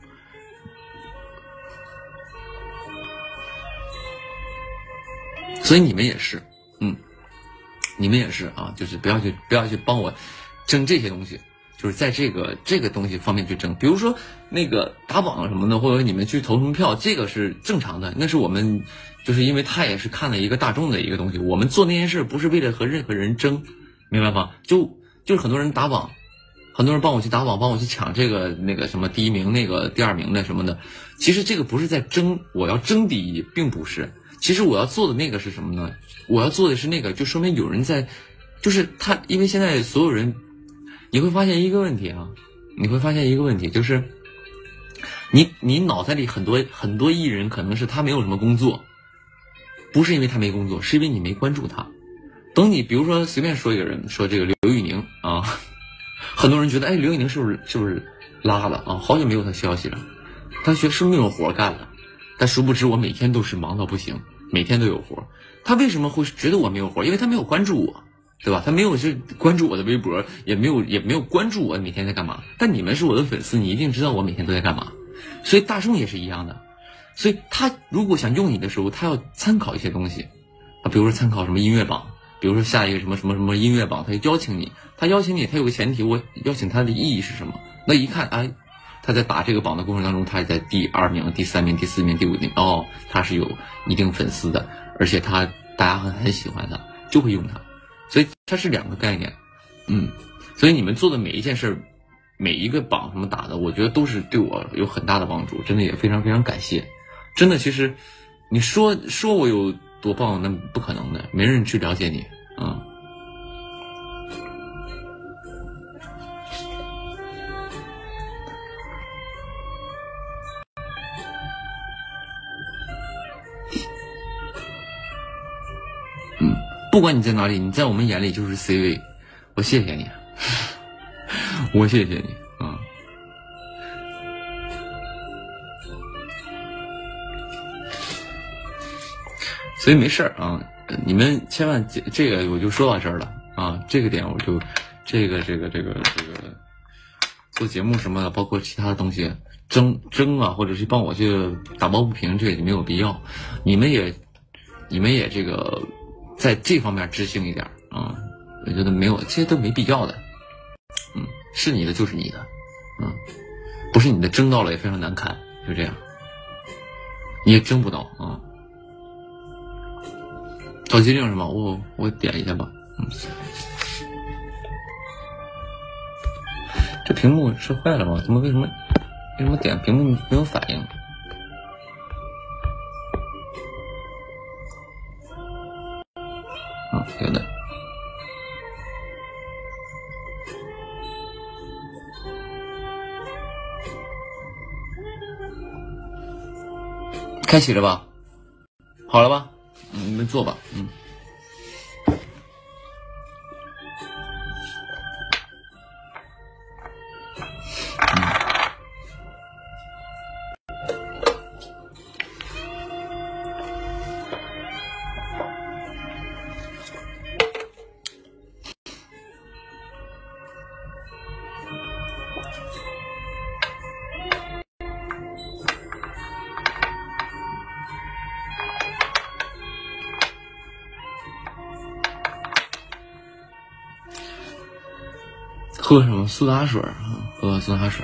所以你们也是，嗯，你们也是啊，就是不要去不要去帮我争这些东西，就是在这个这个东西方面去争。比如说那个打榜什么的，或者你们去投什么票，这个是正常的，那是我们就是因为他也是看了一个大众的一个东西。我们做那件事不是为了和任何人争，明白吗？就就是很多人打榜，很多人帮我去打榜，帮我去抢这个那个什么第一名，那个第二名的什么的。其实这个不是在争，我要争第一，并不是。其实我要做的那个是什么呢？我要做的是那个，就说明有人在，就是他，因为现在所有人，你会发现一个问题啊，你会发现一个问题，就是你你脑袋里很多很多艺人可能是他没有什么工作，不是因为他没工作，是因为你没关注他。等你比如说随便说一个人，说这个刘宇宁啊，很多人觉得哎刘宇宁是不是是不是拉了啊？好久没有他消息了，他学是不是没有活干了？但殊不知我每天都是忙到不行，每天都有活。他为什么会觉得我没有活？因为他没有关注我，对吧？他没有去关注我的微博，也没有也没有关注我每天在干嘛。但你们是我的粉丝，你一定知道我每天都在干嘛。所以大众也是一样的，所以他如果想用你的时候，他要参考一些东西啊，比如说参考什么音乐榜，比如说下一个什么什么什么音乐榜，他邀请你，他邀请你，他有个前提，我邀请他的意义是什么？那一看，哎。他在打这个榜的过程当中，他在第二名、第三名、第四名、第五名，哦，他是有一定粉丝的，而且他大家很很喜欢他，就会用他，所以它是两个概念，嗯，所以你们做的每一件事，每一个榜什么打的，我觉得都是对我有很大的帮助，真的也非常非常感谢，真的，其实你说说我有多棒，那不可能的，没人去了解你，嗯。不管你在哪里，你在我们眼里就是 C 位，我谢谢你，我谢谢你啊！所以没事儿啊，你们千万这个我就说到这儿了啊，这个点我就这个这个这个这个做节目什么的，包括其他的东西争争啊，或者是帮我去打抱不平，这个也没有必要。你们也你们也这个。在这方面知性一点啊、嗯，我觉得没有，这些都没必要的。嗯，是你的就是你的，嗯，不是你的争到了也非常难看，就这样，你也争不到啊。手机令是吗？我我点一下吧。嗯，这屏幕是坏了吗？怎么为什么为什么点屏幕没有反应？啊，有的。开启了吧？好了吧？嗯，你们坐吧。嗯。喝什么苏打水啊？喝苏打水。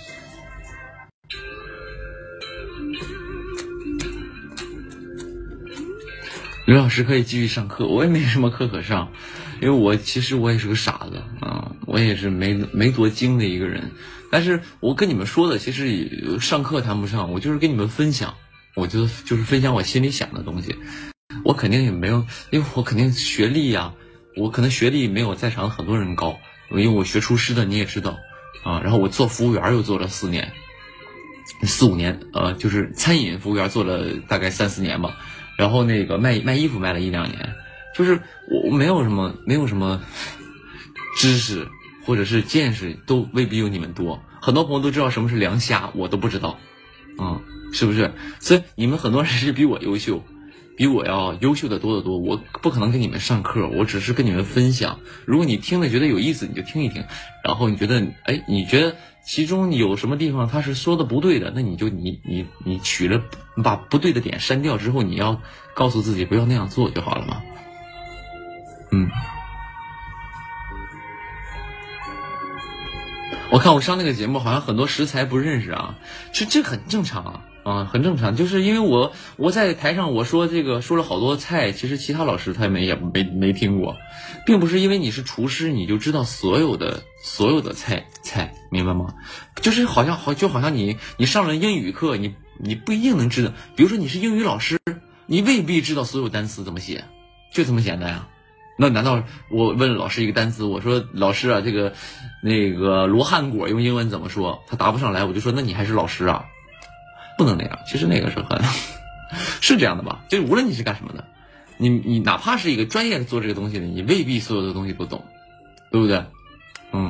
刘老师可以继续上课，我也没什么课可上，因为我其实我也是个傻子啊，我也是没没多精的一个人。但是我跟你们说的，其实也上课谈不上，我就是跟你们分享，我就就是分享我心里想的东西。我肯定也没有，因为我肯定学历呀、啊，我可能学历没有在场很多人高。因为我学厨师的你也知道啊，然后我做服务员又做了四年四五年，呃就是餐饮服务员做了大概三四年吧，然后那个卖卖衣服卖了一两年，就是我没有什么没有什么知识或者是见识，都未必有你们多。很多朋友都知道什么是凉虾，我都不知道啊、嗯。 是不是？所以你们很多人是比我优秀，比我要优秀的多得多。我不可能跟你们上课，我只是跟你们分享。如果你听了觉得有意思，你就听一听。然后你觉得，哎，你觉得其中有什么地方他是说的不对的，那你就你你你取了把不对的点删掉之后，你要告诉自己不要那样做就好了嘛。嗯。我看我上那个节目，好像很多食材不认识啊，这这很正常啊。啊，很正常，就是因为我我在台上我说这个说了好多菜，其实其他老师他没也没没听过，并不是因为你是厨师你就知道所有的所有的菜菜，明白吗？就是好像好就好像你你上了英语课，你你不一定能知道，比如说你是英语老师，你未必知道所有单词怎么写，就这么简单呀。那难道我问老师一个单词，我说老师啊，这个那个罗汉果用英文怎么说？他答不上来，我就说那你还是老师啊。不能那样，其实那个是很是这样的吧？就是无论你是干什么的，你你哪怕是一个专业做这个东西的，你未必所有的东西都懂，对不对？嗯。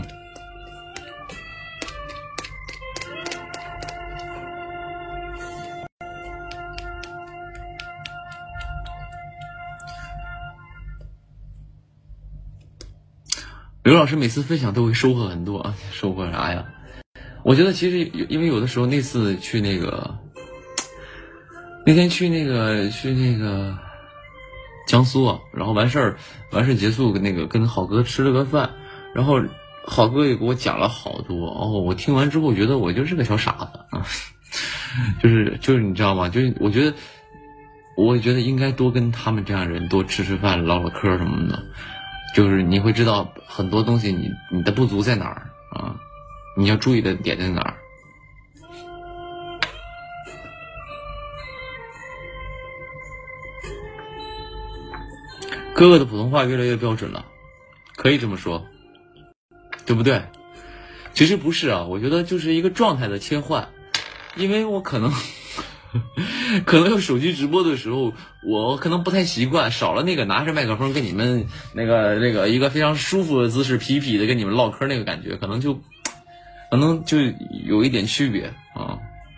刘老师每次分享都会收获很多啊，收获啥呀？我觉得其实因为有的时候那次去那个那天去那个去那个江苏啊，然后完事儿完事结束那个跟好哥吃了个饭，然后好哥也给我讲了好多哦，我听完之后觉得我就是个小傻子啊，就是就是你知道吗？就是我觉得我觉得应该多跟他们这样人多吃吃饭唠唠嗑什么的，就是你会知道很多东西你你的不足在哪儿啊。你要注意的点在哪儿？哥哥的普通话越来越标准了，可以这么说，对不对？其实不是啊，我觉得就是一个状态的切换，因为我可能可能用手机直播的时候，我可能不太习惯，少了那个拿着麦克风跟你们那个那个一个非常舒服的姿势，痞痞的跟你们唠嗑那个感觉，可能就。可能就有一点区别啊，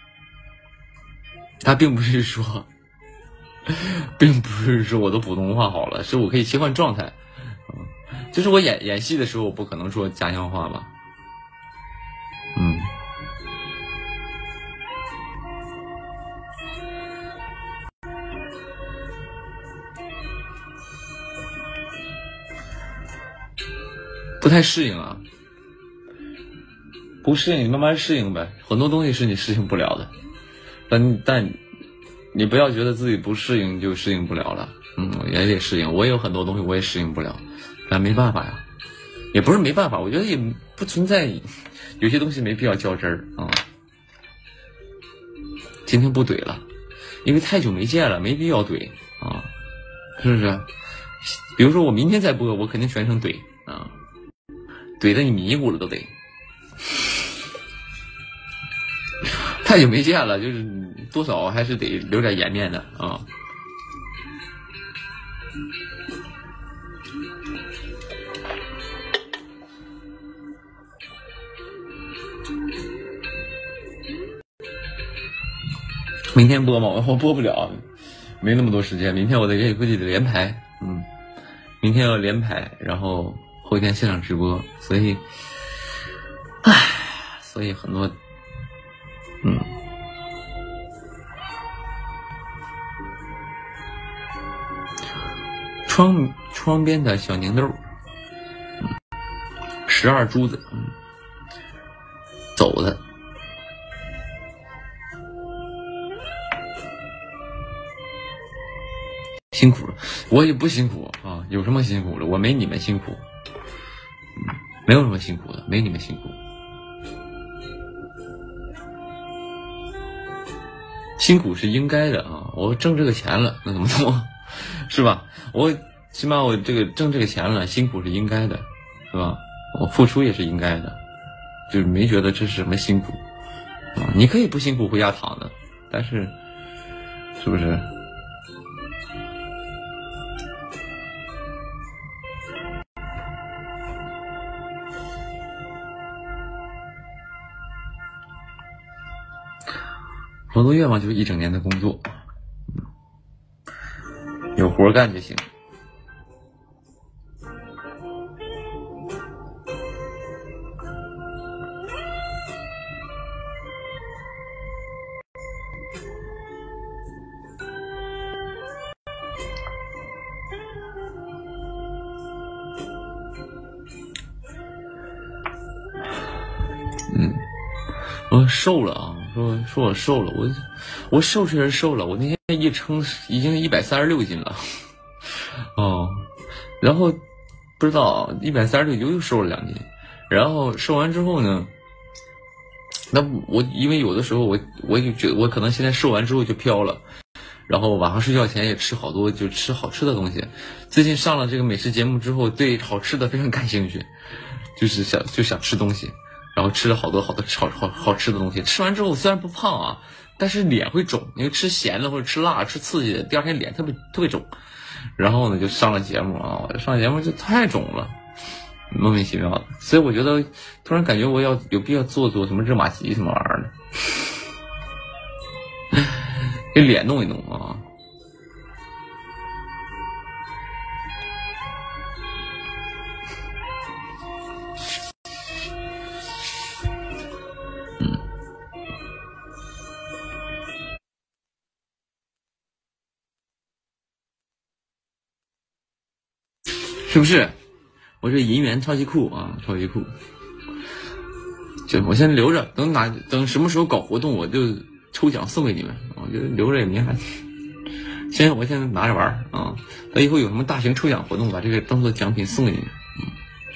他并不是说，并不是说我的普通话好了，是我可以切换状态，嗯，就是我演演戏的时候，我不可能说家乡话吧，嗯，不太适应啊。不适应你慢慢适应呗，很多东西是你适应不了的，但但你不要觉得自己不适应就适应不了了，嗯，也得适应。我也有很多东西我也适应不了，但没办法呀，也不是没办法，我觉得也不存在，有些东西没必要较真儿啊。今天不怼了，因为太久没见了，没必要怼啊，是不是？比如说我明天再播，我肯定全程怼啊，怼的你迷糊了都得。太久没见了，就是多少还是得留点颜面的啊。明天播吗？我播不了，没那么多时间。明天我得估计得连排，嗯，明天要连排，然后后天现场直播，所以，唉，所以很多。嗯，窗窗边的小宁豆，嗯，十二珠子，嗯，走的，辛苦了，我也不辛苦啊，有什么辛苦的？我没你们辛苦，嗯，没有什么辛苦的，没你们辛苦。辛苦是应该的啊！我挣这个钱了，那怎么做？是吧？我起码我这个挣这个钱了，辛苦是应该的，是吧？我付出也是应该的，就是没觉得这是什么辛苦啊！你可以不辛苦回家躺的，但是，是不是？ 好多愿望就是一整年的工作，有活干就行。我瘦了啊！说说我瘦了，我我瘦确实瘦了，我那天一称已经一百三十六斤了，哦，然后不知道一百三十六又又瘦了两斤，然后瘦完之后呢，那我因为有的时候我我就觉得我可能现在瘦完之后就飘了，然后晚上睡觉前也吃好多就吃好吃的东西，最近上了这个美食节目之后，对好吃的非常感兴趣，就是想就想吃东西。然后吃了好多好多好好好吃的东西，吃完之后虽然不胖啊，但是脸会肿，因为吃咸的或者吃辣吃刺激的，第二天脸特别特别肿。然后呢就上了节目啊，上节目就太肿了，莫名其妙的。所以我觉得突然感觉我要有必要做做什么热玛吉什么玩意儿的，给脸弄一弄啊。是不是？我这银元超级酷啊，超级酷！就我先留着，等哪等什么时候搞活动，我就抽奖送给你们。我觉得留着也没啥。先我先拿着玩啊，等以后有什么大型抽奖活动，把这个当做奖品送给你们。嗯。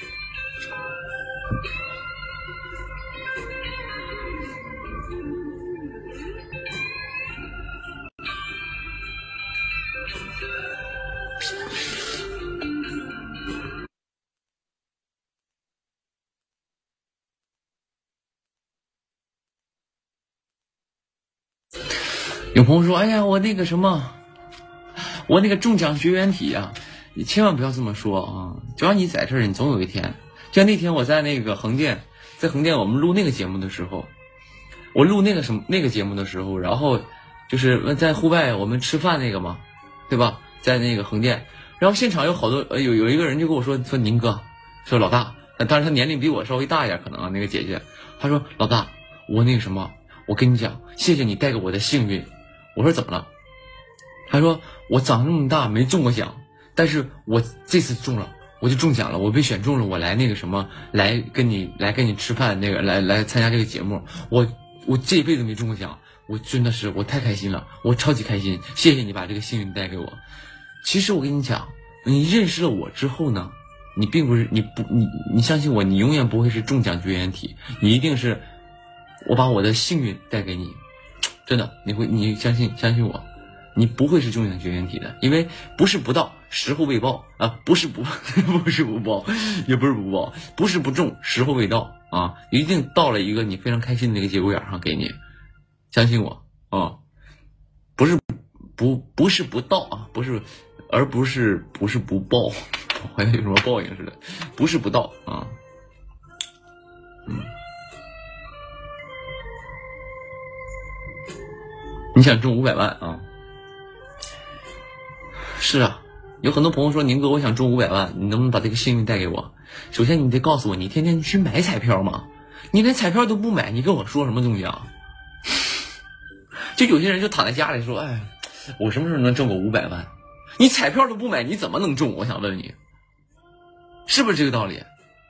有朋友说：“哎呀，我那个什么，我那个中奖绝缘体啊，你千万不要这么说啊！只要你在这儿，你总有一天。就像那天我在那个横店，在横店我们录那个节目的时候，我录那个什么那个节目的时候，然后就是在户外我们吃饭那个嘛，对吧？在那个横店，然后现场有好多有有一个人就跟我说说宁哥，说老大，当然他年龄比我稍微大一点，可能啊那个姐姐，他说老大，我那个什么，我跟你讲，谢谢你带给我的幸运。”我说怎么了？他说我长这么大没中过奖，但是我这次中了，我就中奖了，我被选中了，我来那个什么，来跟你来跟你吃饭，那个来来参加这个节目，我我这辈子没中过奖，我真的是我太开心了，我超级开心，谢谢你把这个幸运带给我。其实我跟你讲，你认识了我之后呢，你并不是你不你你相信我，你永远不会是中奖绝缘体，你一定是我把我的幸运带给你。真的，你会，你相信相信我，你不会是中奖绝缘体的，因为不是不到，时候未到啊，不是不不是不报，也不是不报，不是不中，时候未到啊，一定到了一个你非常开心的一个节骨眼上给你，相信我啊，不是不不是不到啊，不是，而不是不是不报，好像有什么报应似的，不是不到啊，嗯。你想中五百万啊？是啊，有很多朋友说宁哥，我想中五百万，你能不能把这个幸运带给我？首先你得告诉我，你天天去买彩票吗？你连彩票都不买，你跟我说什么中奖？就有些人就躺在家里说，哎，我什么时候能挣个五百万？你彩票都不买，你怎么能中？我想问你，是不是这个道理？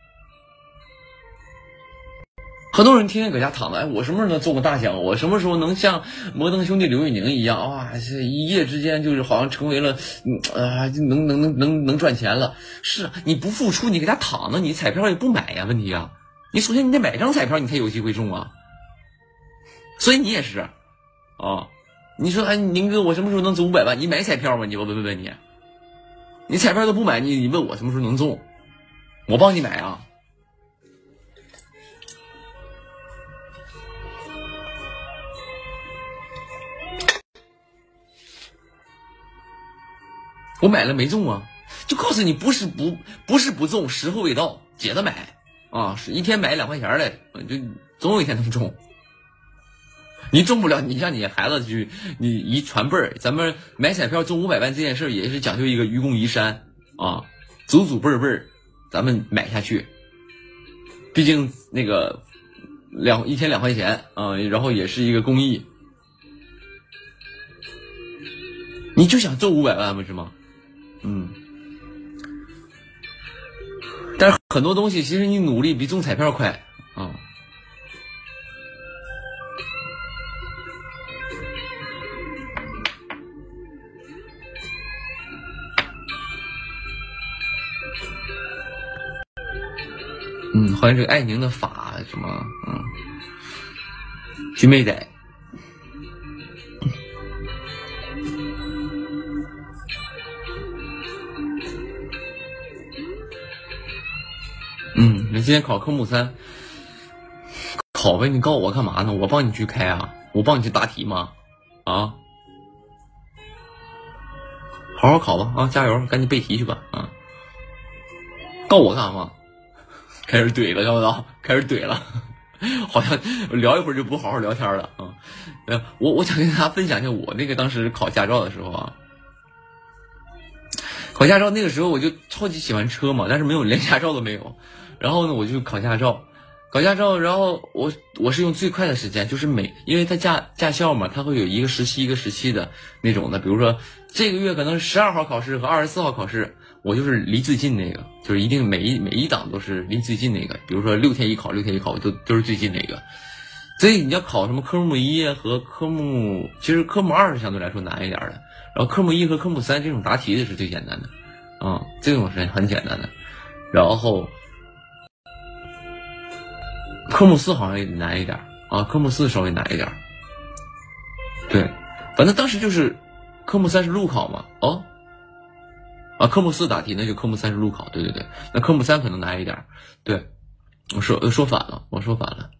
很多人天天搁家躺着，哎，我什么时候能中个大奖？我什么时候能像摩登兄弟刘宇宁一样，哇，这一夜之间就是好像成为了，啊，能能能能能赚钱了。是啊，你不付出，你搁家躺着，你彩票也不买呀？问题啊，你首先你得买张彩票，你才有机会中啊。所以你也是，啊，你说哎，宁哥，我什么时候能中五百万？你买彩票吗？你我问问问你，你彩票都不买，你你问我什么时候能中？我帮你买啊。我买了没中啊，就告诉你不是不不是不中，时候未到，接着买啊，是一天买两块钱的，就总有一天能中。 你中不了，你像你孩子去，你一传辈儿，咱们买彩票中五百万这件事也是讲究一个愚公移山啊，祖祖辈辈儿，咱们买下去。毕竟那个两一天两块钱啊，然后也是一个公益。你就想中五百万不是吗？嗯。但是很多东西其实你努力比中彩票快啊。嗯，好像这个爱宁的法什么，嗯，徐妹仔。嗯，你今天考科目三，考呗，你告我干嘛呢？我帮你去开啊，我帮你去答题吗？啊，好好考吧，啊，加油，赶紧背题去吧，啊，告我干嘛？开始怼了，看不到？开始怼了，好像聊一会儿就不好好聊天了啊！呃，我我想跟大家分享一下我那个当时考驾照的时候啊，考驾照那个时候我就超级喜欢车嘛，但是没有连驾照都没有，然后呢我就考驾照，考驾照，然后我我是用最快的时间，就是每因为它驾驾校嘛，它会有一个时期一个时期的那种的，比如说这个月可能十二号考试和二十四号考试。我就是离最近那个，就是一定每一每一档都是离最近那个，比如说六天一考，六天一考都都是最近那个。所以你要考什么科目一和科目，其实科目二是相对来说难一点的，然后科目一和科目三这种答题的是最简单的，啊、嗯，这种是很简单的。然后科目四好像也难一点啊，科目四稍微难一点。对，反正当时就是科目三是路考嘛，哦。啊，科目四答题，那就科目三是路考，对对对，那科目三可能难一点，对，我说说反了，我说反了，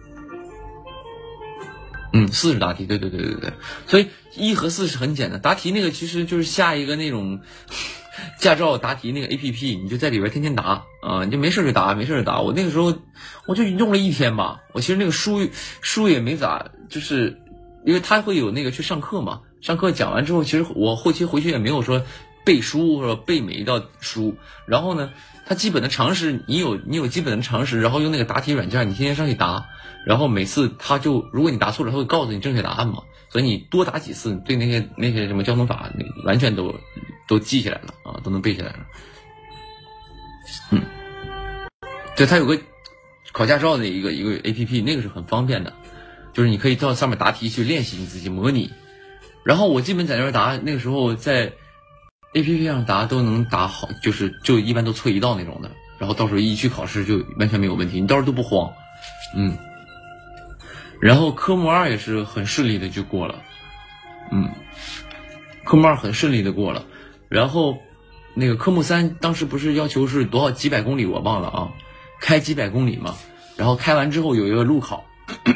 嗯，四是答题，对对对对对，所以一和四是很简单，答题那个其实就是下一个那种驾照答题那个 A P P， 你就在里边天天答啊，你就没事就答，没事就答。我那个时候我就用了一天吧，我其实那个书书也没咋，就是因为他会有那个去上课嘛，上课讲完之后，其实我后期回去也没有说。背书或者背每一道书，然后呢，它基本的常识你有你有基本的常识，然后用那个答题软件，你天天上去答，然后每次他就如果你答错了，他会告诉你正确答案嘛，所以你多答几次，对那些那些什么交通法，完全都都记下来了啊，都能背下来了。嗯，对，它有个考驾照的一个一个 A P P， 那个是很方便的，就是你可以到上面答题去练习你自己模拟，然后我基本在那儿答，那个时候在。A P P 上答都能答好，就是就一般都错一道那种的，然后到时候一去考试就完全没有问题，你到时候都不慌，嗯。然后科目二也是很顺利的就过了，嗯，科目二很顺利的过了，然后那个科目三当时不是要求是多少几百公里我忘了啊，开几百公里嘛，然后开完之后有一个路考，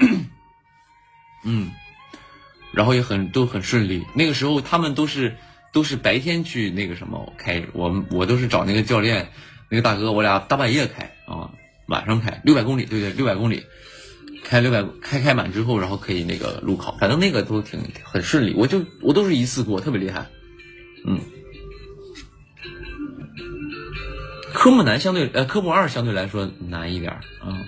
嗯，然后也很都很顺利，那个时候他们都是。都是白天去那个什么开，我我都是找那个教练，那个大哥，我俩大半夜开啊，晚上开六百公里，对对，六百公里，开六百开开满之后，然后可以那个路考，反正那个都挺很顺利，我就我都是一次过，特别厉害，嗯。科目难相对呃科目二相对来说难一点啊、嗯，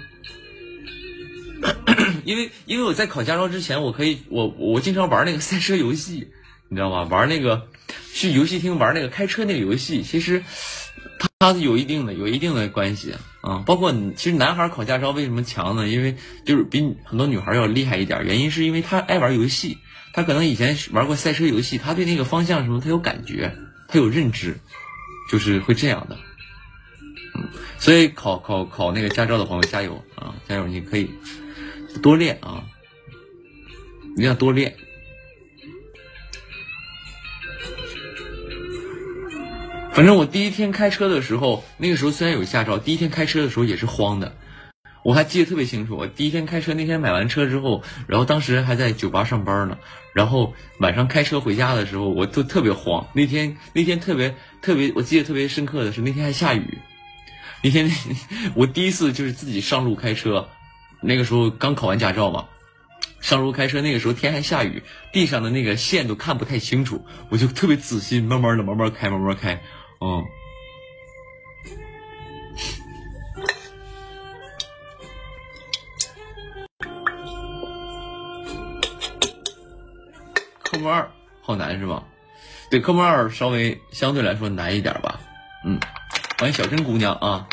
因为因为我在考驾照之前，我可以我我经常玩那个赛车游戏。你知道吗？玩那个去游戏厅玩那个开车那个游戏，其实它有一定的有一定的关系啊。包括其实男孩考驾照为什么强呢？因为就是比很多女孩要厉害一点，原因是因为他爱玩游戏，他可能以前玩过赛车游戏，他对那个方向什么他有感觉，他有认知，就是会这样的。嗯，所以考考考那个驾照的朋友加油啊，加油！你可以多练啊，一定要多练。反正我第一天开车的时候，那个时候虽然有驾照，第一天开车的时候也是慌的。我还记得特别清楚，我第一天开车那天买完车之后，然后当时还在酒吧上班呢，然后晚上开车回家的时候，我都特别慌。那天那天特别特别，我记得特别深刻的是那天还下雨。那天我第一次就是自己上路开车，那个时候刚考完驾照嘛， 上路开车那个时候天还下雨，地上的那个线都看不太清楚，我就特别仔细，慢慢的慢慢开，慢慢开，嗯。科目二好难是吧？对，科目二稍微相对来说难一点吧。嗯，欢迎小珍姑娘啊。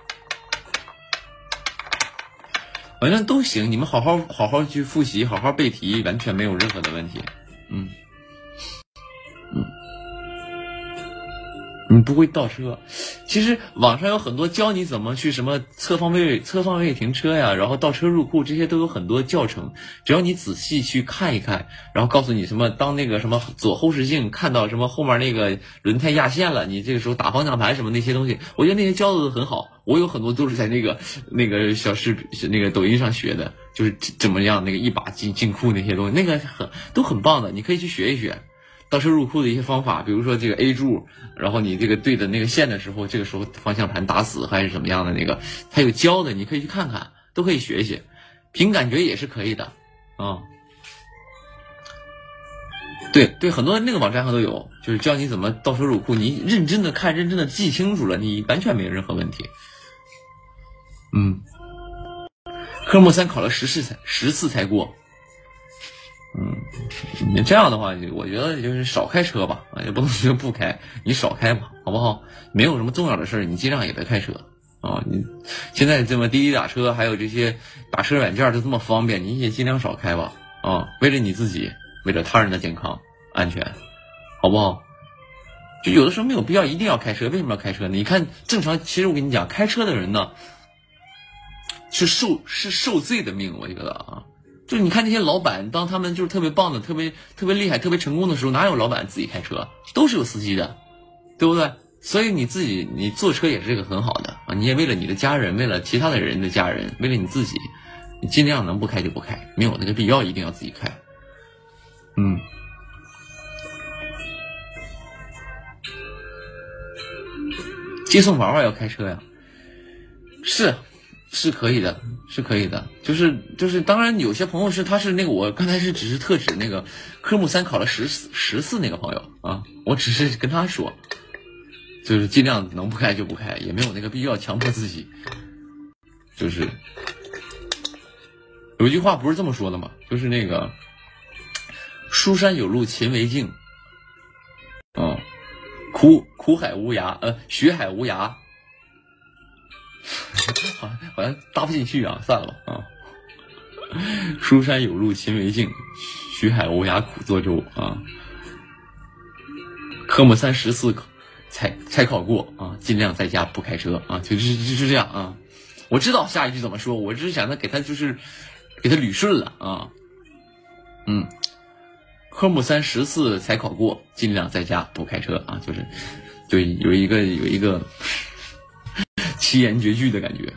反正都行，你们好好好好去复习，好好背题，完全没有任何的问题。嗯嗯，你不会倒车，其实网上有很多教你怎么去什么侧方位侧方位停车呀，然后倒车入库，这些都有很多教程，只要你仔细去看一看，然后告诉你什么当那个什么左后视镜看到什么后面那个轮胎压线了，你这个时候打方向盘什么那些东西，我觉得那些教的都很好。我有很多都是在那个那个小视频那个抖音上学的，就是怎么样那个一把进进库那些东西，那个很都很棒的，你可以去学一学。倒车入库的一些方法，比如说这个 A 柱，然后你这个对的那个线的时候，这个时候方向盘打死还是怎么样的那个，它有教的，你可以去看看，都可以学一学，凭感觉也是可以的啊。对对，很多那个网站上都有，就是教你怎么倒车入库，你认真的看，认真的记清楚了，你完全没有任何问题。嗯，科目三考了十次才十次才过。嗯，你这样的话，我觉得就是少开车吧，也不能说不开，你少开吧，好不好？没有什么重要的事儿，你尽量也别开车啊。你现在这么滴滴打车，还有这些打车软件都这么方便，你也尽量少开吧啊，为了你自己，为了他人的健康安全，好不好？就有的时候没有必要一定要开车，为什么要开车呢？你看正常，其实我跟你讲，开车的人呢是受是受罪的命，我觉得啊。就是你看那些老板，当他们就是特别棒的、特别特别厉害、特别成功的时候，哪有老板自己开车？都是有司机的，对不对？所以你自己你坐车也是一个很好的啊，你也为了你的家人，为了其他的人的家人，为了你自己，你尽量能不开就不开，没有那个必要一定要自己开。嗯。接送娃娃要开车呀？是。是可以的，是可以的，就是就是，当然有些朋友是他是那个，我刚才是只是特指那个科目三考了十次十次那个朋友啊，我只是跟他说，就是尽量能不开就不开，也没有那个必要强迫自己。就是有一句话不是这么说的吗？就是那个书山有路勤为径，嗯，苦苦海无涯，呃，学海无涯。好像好像搭不进去啊，算了吧啊。书山有路勤为径，徐海无涯苦作舟啊。科目三十四才才考过啊，尽量在家不开车啊，就是就是这样啊。我知道下一句怎么说，我只是想他给他就是给他捋顺了啊。嗯，科目三十四才考过，尽量在家不开车啊，就是就有一个有一个七言绝句的感觉。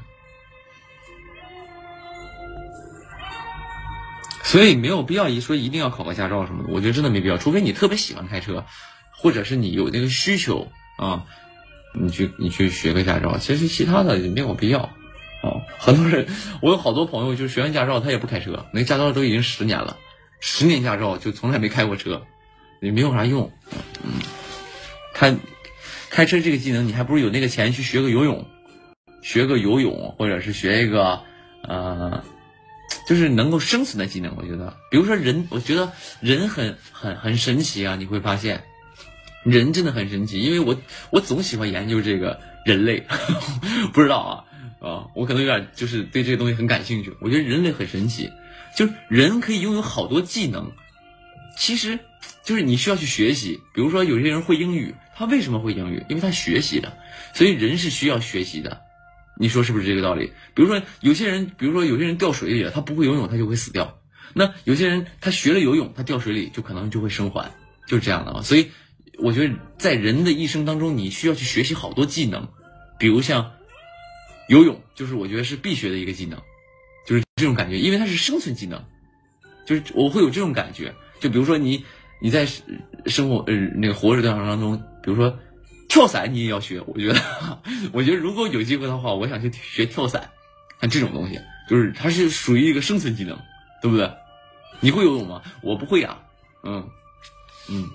所以没有必要一说一定要考个驾照什么的，我觉得真的没必要，除非你特别喜欢开车，或者是你有那个需求啊，你去你去学个驾照，其实其他的没有必要啊。很多人，我有好多朋友就学完驾照他也不开车，那个驾照都已经十年了，十年驾照就从来没开过车，也没有啥用。嗯，开开车这个技能，你还不如有那个钱去学个游泳，学个游泳，或者是学一个呃。就是能够生存的技能，我觉得，比如说人，我觉得人很很很神奇啊！你会发现，人真的很神奇，因为我我总喜欢研究这个人类，不知道啊啊，我可能有点就是对这个东西很感兴趣。我觉得人类很神奇，就是人可以拥有好多技能，其实就是你需要去学习。比如说有些人会英语，他为什么会英语？因为他学习的，所以人是需要学习的。你说是不是这个道理？比如说有些人，比如说有些人掉水里了，他不会游泳，他就会死掉。那有些人他学了游泳，他掉水里就可能就会生还，就是这样的嘛。所以我觉得在人的一生当中，你需要去学习好多技能，比如像游泳，就是我觉得是必学的一个技能，就是这种感觉，因为它是生存技能，就是我会有这种感觉。就比如说你你在生活呃那个活着的过程当中，比如说。跳伞你也要学，我觉得，我觉得如果有机会的话，我想去学跳伞，像这种东西，就是它是属于一个生存技能，对不对？ 你会游泳吗？我不会呀、啊。嗯嗯，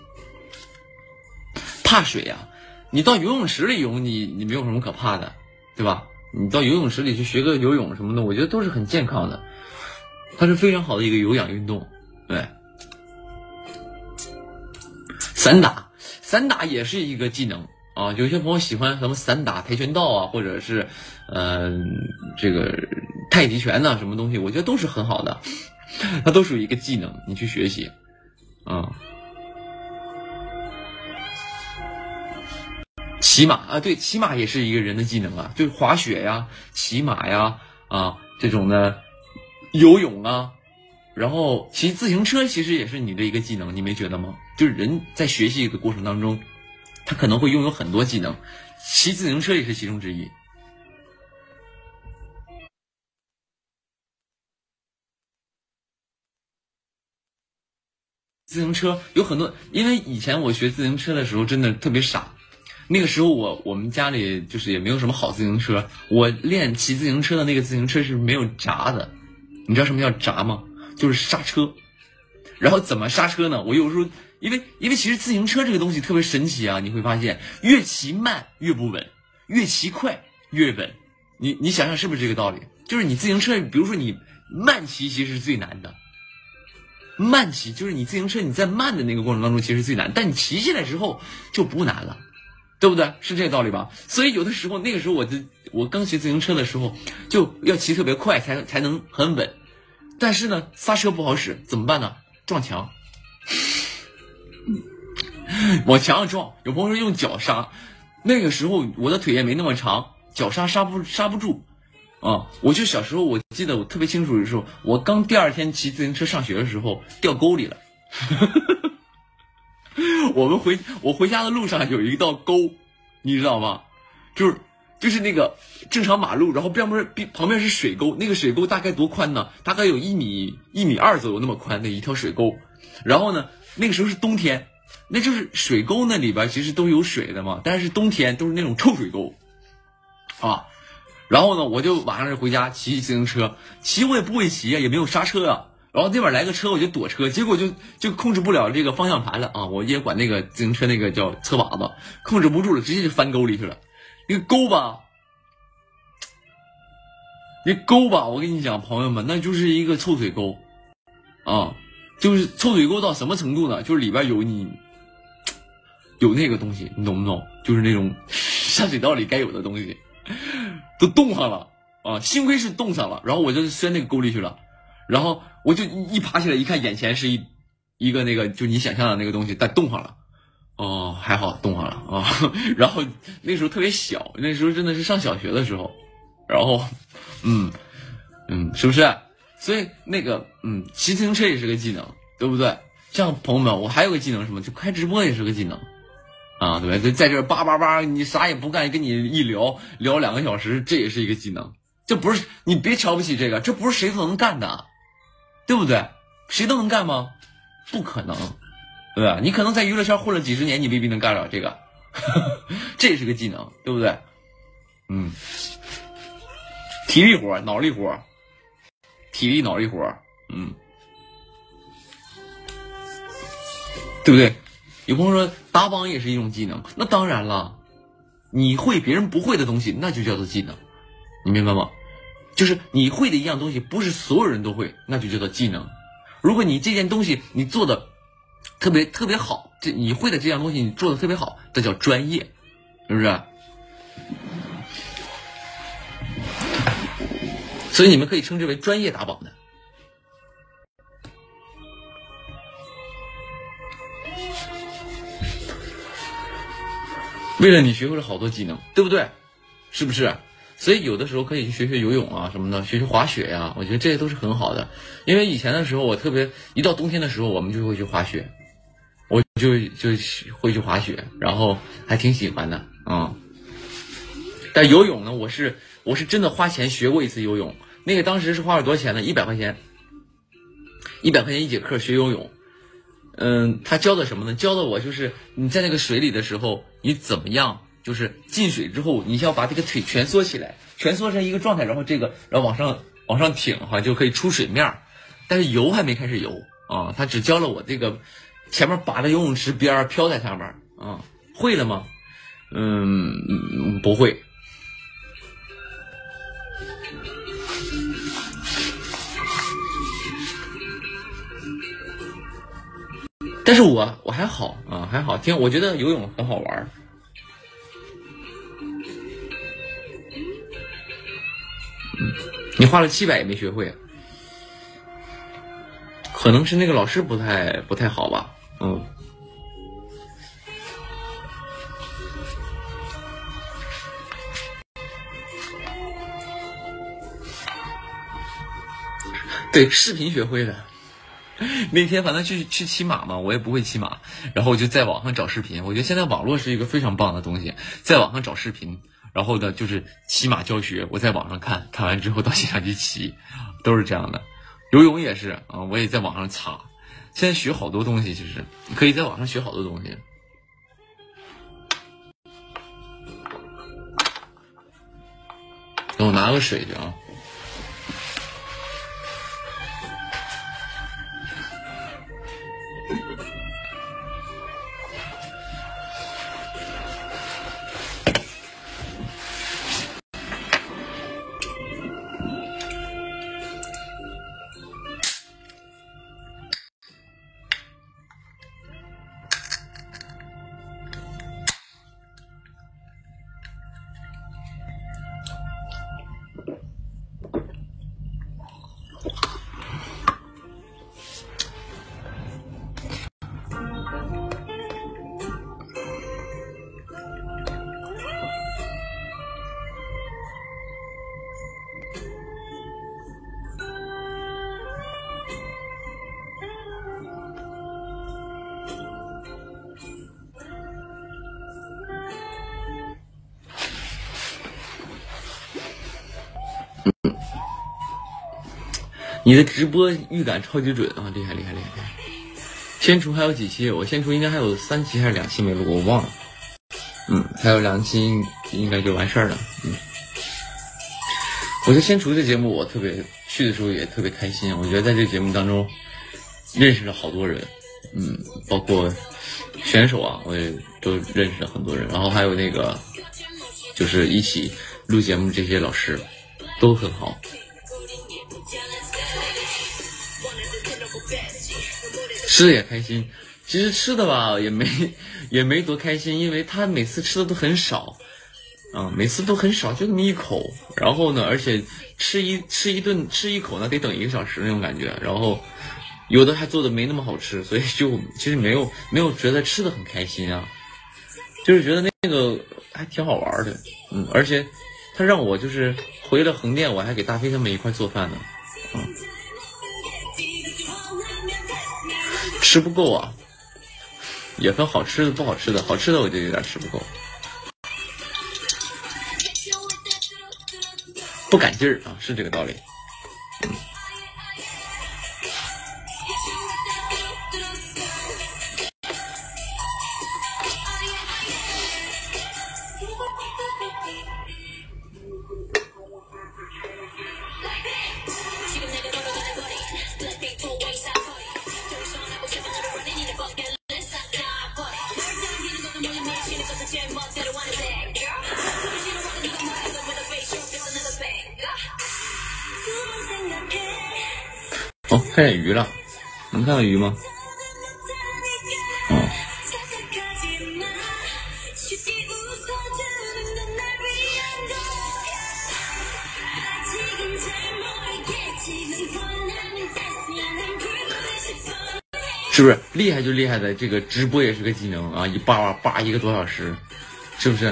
怕水呀、啊？你到游泳池里游，你你没有什么可怕的，对吧？你到游泳池里去学个游泳什么的，我觉得都是很健康的，它是非常好的一个有氧运动。对，散打，散打也是一个技能啊。有些朋友喜欢什么散打、跆拳道啊，或者是呃这个太极拳呐、啊，什么东西，我觉得都是很好的，它都属于一个技能，你去学习啊。骑马啊，对，骑马也是一个人的技能啊，就是滑雪呀、骑马呀啊这种的，游泳啊，然后骑自行车其实也是你的一个技能，你没觉得吗？就是人在学习的过程当中，他可能会拥有很多技能，骑自行车也是其中之一。自行车有很多，因为以前我学自行车的时候真的特别傻。那个时候我我们家里就是也没有什么好自行车，我练骑自行车的那个自行车是没有闸的，你知道什么叫闸吗？就是刹车。然后怎么刹车呢？我有时候因为因为其实自行车这个东西特别神奇啊，你会发现越骑慢越不稳，越骑快越稳。你你想想是不是这个道理？就是你自行车，比如说你慢骑其实是最难的。慢骑就是你自行车你在慢的那个过程当中其实最难，但你骑起来之后就不难了。对不对？是这个道理吧？所以有的时候，那个时候我就我刚学自行车的时候，就要骑特别快才才能很稳。但是呢，刹车不好使，怎么办呢？撞墙，往墙上撞。有朋友说用脚刹，那个时候我的腿也没那么长，脚刹刹不刹不住啊。我就小时候我记得我特别清楚的时候，我刚第二天骑自行车上学的时候掉沟里了。我们回我回家的路上有一道沟，你知道吗？就是就是那个正常马路，然后边边旁边是水沟，那个水沟大概多宽呢？大概有一米一米二左右那么宽的一条水沟。然后呢，那个时候是冬天，那就是水沟那里边其实都有水的嘛，但是冬天都是那种臭水沟啊。然后呢，我就晚上回家骑自行车，骑我也不会骑啊，也没有刹车啊。然后那边来个车，我就躲车，结果就就控制不了这个方向盘了啊！我也管那个自行车那个叫车把子，控制不住了，直接就翻沟里去了。那个沟吧，那沟吧，我跟你讲，朋友们，那就是一个臭水沟啊！就是臭水沟到什么程度呢？就是里边有你有那个东西，你懂不懂？就是那种下水道里该有的东西，都冻上了啊！幸亏是冻上了，然后我就摔那个沟里去了。然后我就一爬起来一看，眼前是一一个那个就你想象的那个东西，但冻上了。哦，还好冻上了啊。然后那时候特别小，那时候真的是上小学的时候。然后，嗯嗯，是不是？所以那个嗯，骑自行车也是个技能，对不对？像朋友们，我还有个技能什么，就开直播也是个技能啊，对吧？就在这叭叭叭，你啥也不干，跟你一聊聊两个小时，这也是一个技能。这不是你别瞧不起这个，这不是谁都能干的。对不对？谁都能干吗？不可能，对吧？你可能在娱乐圈混了几十年，你未必能干了这个，这也是个技能，对不对？嗯，体力活、脑力活，体力脑力活，嗯，对不对？有朋友说打榜也是一种技能，那当然了，你会别人不会的东西，那就叫做技能，你明白吗？就是你会的一样东西，不是所有人都会，那就叫做技能。如果你这件东西你做的特别特别好，这你会的这样东西你做的特别好，这叫专业，是不是？所以你们可以称之为专业打榜的。为了你学会了好多技能，对不对？是不是？所以有的时候可以去学学游泳啊什么的，学学滑雪呀、啊，我觉得这些都是很好的。因为以前的时候，我特别一到冬天的时候，我们就会去滑雪，我就就会去滑雪，然后还挺喜欢的啊、嗯。但游泳呢，我是我是真的花钱学过一次游泳，那个当时是花了多少钱呢？一百块钱，一百块钱一节课学游泳。嗯，他教的什么呢？教的我就是你在那个水里的时候，你怎么样？就是进水之后，你要把这个腿蜷缩起来，蜷缩成一个状态，然后这个，然后往上往上挺哈，就可以出水面。但是游还没开始游， 啊，他只教了我这个前面拔的游泳池边飘在上面啊，会了吗？嗯，不会。但是我我还好啊，还好，听我觉得游泳很好玩。嗯，你花了七百也没学会，可能是那个老师不太不太好吧。嗯，对，视频学会的。那天反正去去骑马嘛，我也不会骑马，然后我就在网上找视频。我觉得现在网络是一个非常棒的东西，在网上找视频，然后呢就是骑马教学，我在网上看看完之后到现场去骑，都是这样的。游泳也是啊，我也在网上查。现在学好多东西，其实可以在网上学好多东西。等我拿个水去啊。你的直播预感超级准啊，厉害厉害厉害！先厨还有几期？我先厨应该还有三期还是两期没录，我忘了。嗯，还有两期应该就完事儿了。嗯，我觉得先厨这节目我特别去的时候也特别开心，我觉得在这个节目当中认识了好多人，嗯，包括选手啊，我也都认识了很多人，然后还有那个就是一起录节目这些老师都很好。吃的也开心，其实吃的吧也没也没多开心，因为他每次吃的都很少，啊，每次都很少，就那么一口，然后呢，而且吃一吃一顿吃一口呢得等一个小时那种感觉，然后有的还做的没那么好吃，所以就其实没有没有觉得吃的很开心啊，就是觉得那个还挺好玩的，嗯，而且他让我就是回了横店，我还给大飞他们一块做饭呢，嗯。吃不够啊，也分好吃的不好吃的，好吃的我就有点吃不够，不赶劲儿啊，是这个道理。嗯哦，看见鱼了，能看到鱼吗？哦，是不是厉害就厉害在这个直播也是个技能啊！一叭叭叭一个多小时，是不是？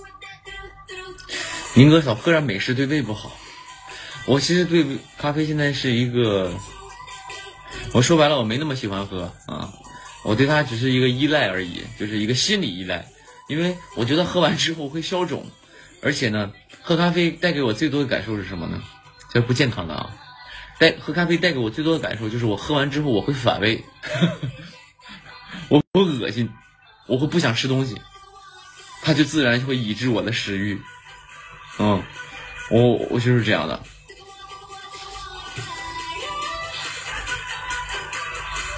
宁哥少喝点美式对胃不好。我其实对咖啡现在是一个，我说白了我没那么喜欢喝啊，我对它只是一个依赖而已，就是一个心理依赖，因为我觉得喝完之后会消肿，而且呢，喝咖啡带给我最多的感受是什么呢？这不健康的啊！带喝咖啡带给我最多的感受就是我喝完之后我会反胃，我会恶心，我会不想吃东西，它就自然会抑制我的食欲。嗯，我我就是这样的。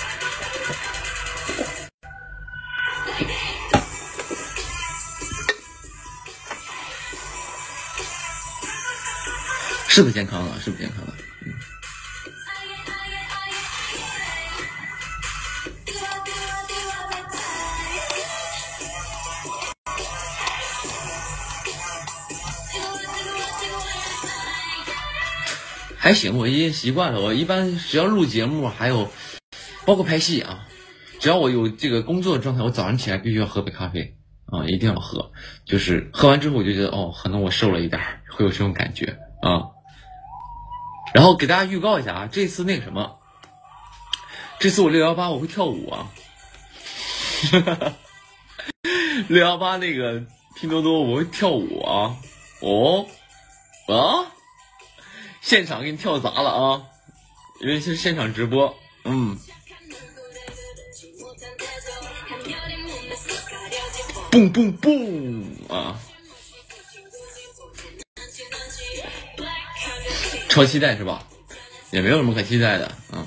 是不健康的，是不健康的。嗯，还行，我已经习惯了。我一般只要录节目，还有包括拍戏啊，只要我有这个工作的状态，我早上起来必须要喝杯咖啡啊，一定要喝。就是喝完之后，我就觉得哦，可能我瘦了一点，会有这种感觉啊。然后给大家预告一下啊，这次那个什么，这次我六幺八我会跳舞啊。六幺八那个拼多多我会跳舞啊。哦啊。现场给你跳砸了啊！因为是现场直播，嗯，蹦蹦蹦啊，超期待是吧？也没有什么可期待的，嗯，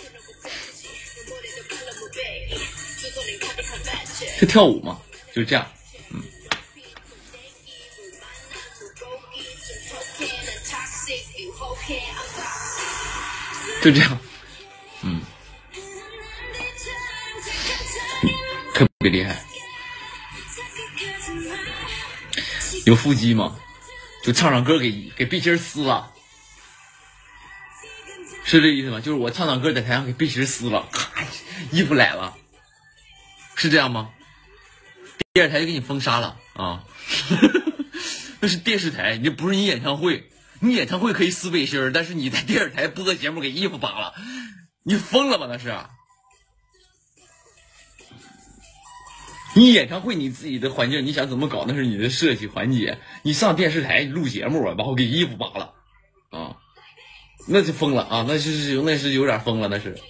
是跳舞嘛，就这样，嗯。就这样，嗯，特别厉害。有腹肌吗？就唱唱歌给给背心撕了，是这意思吗？就是我唱唱歌在台上给背心撕了，咔，衣服来了，是这样吗？电视台就给你封杀了啊！那是电视台，你不是你演唱会。你演唱会可以撕背心儿，但是你在电视台播个节目给衣服扒了，你疯了吧？那是。你演唱会你自己的环境，你想怎么搞那是你的设计环节。你上电视台录节目啊，然后给衣服扒了，啊，那就疯了啊！那是那是有点疯了，那是。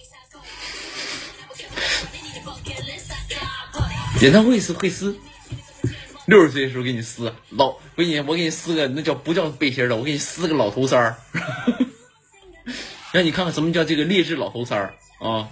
演唱会是会撕。六十岁的时候给你撕老，我给你我给你撕个那叫不叫背心的，我给你撕个老头衫儿，让你看看什么叫这个劣质老头衫儿啊！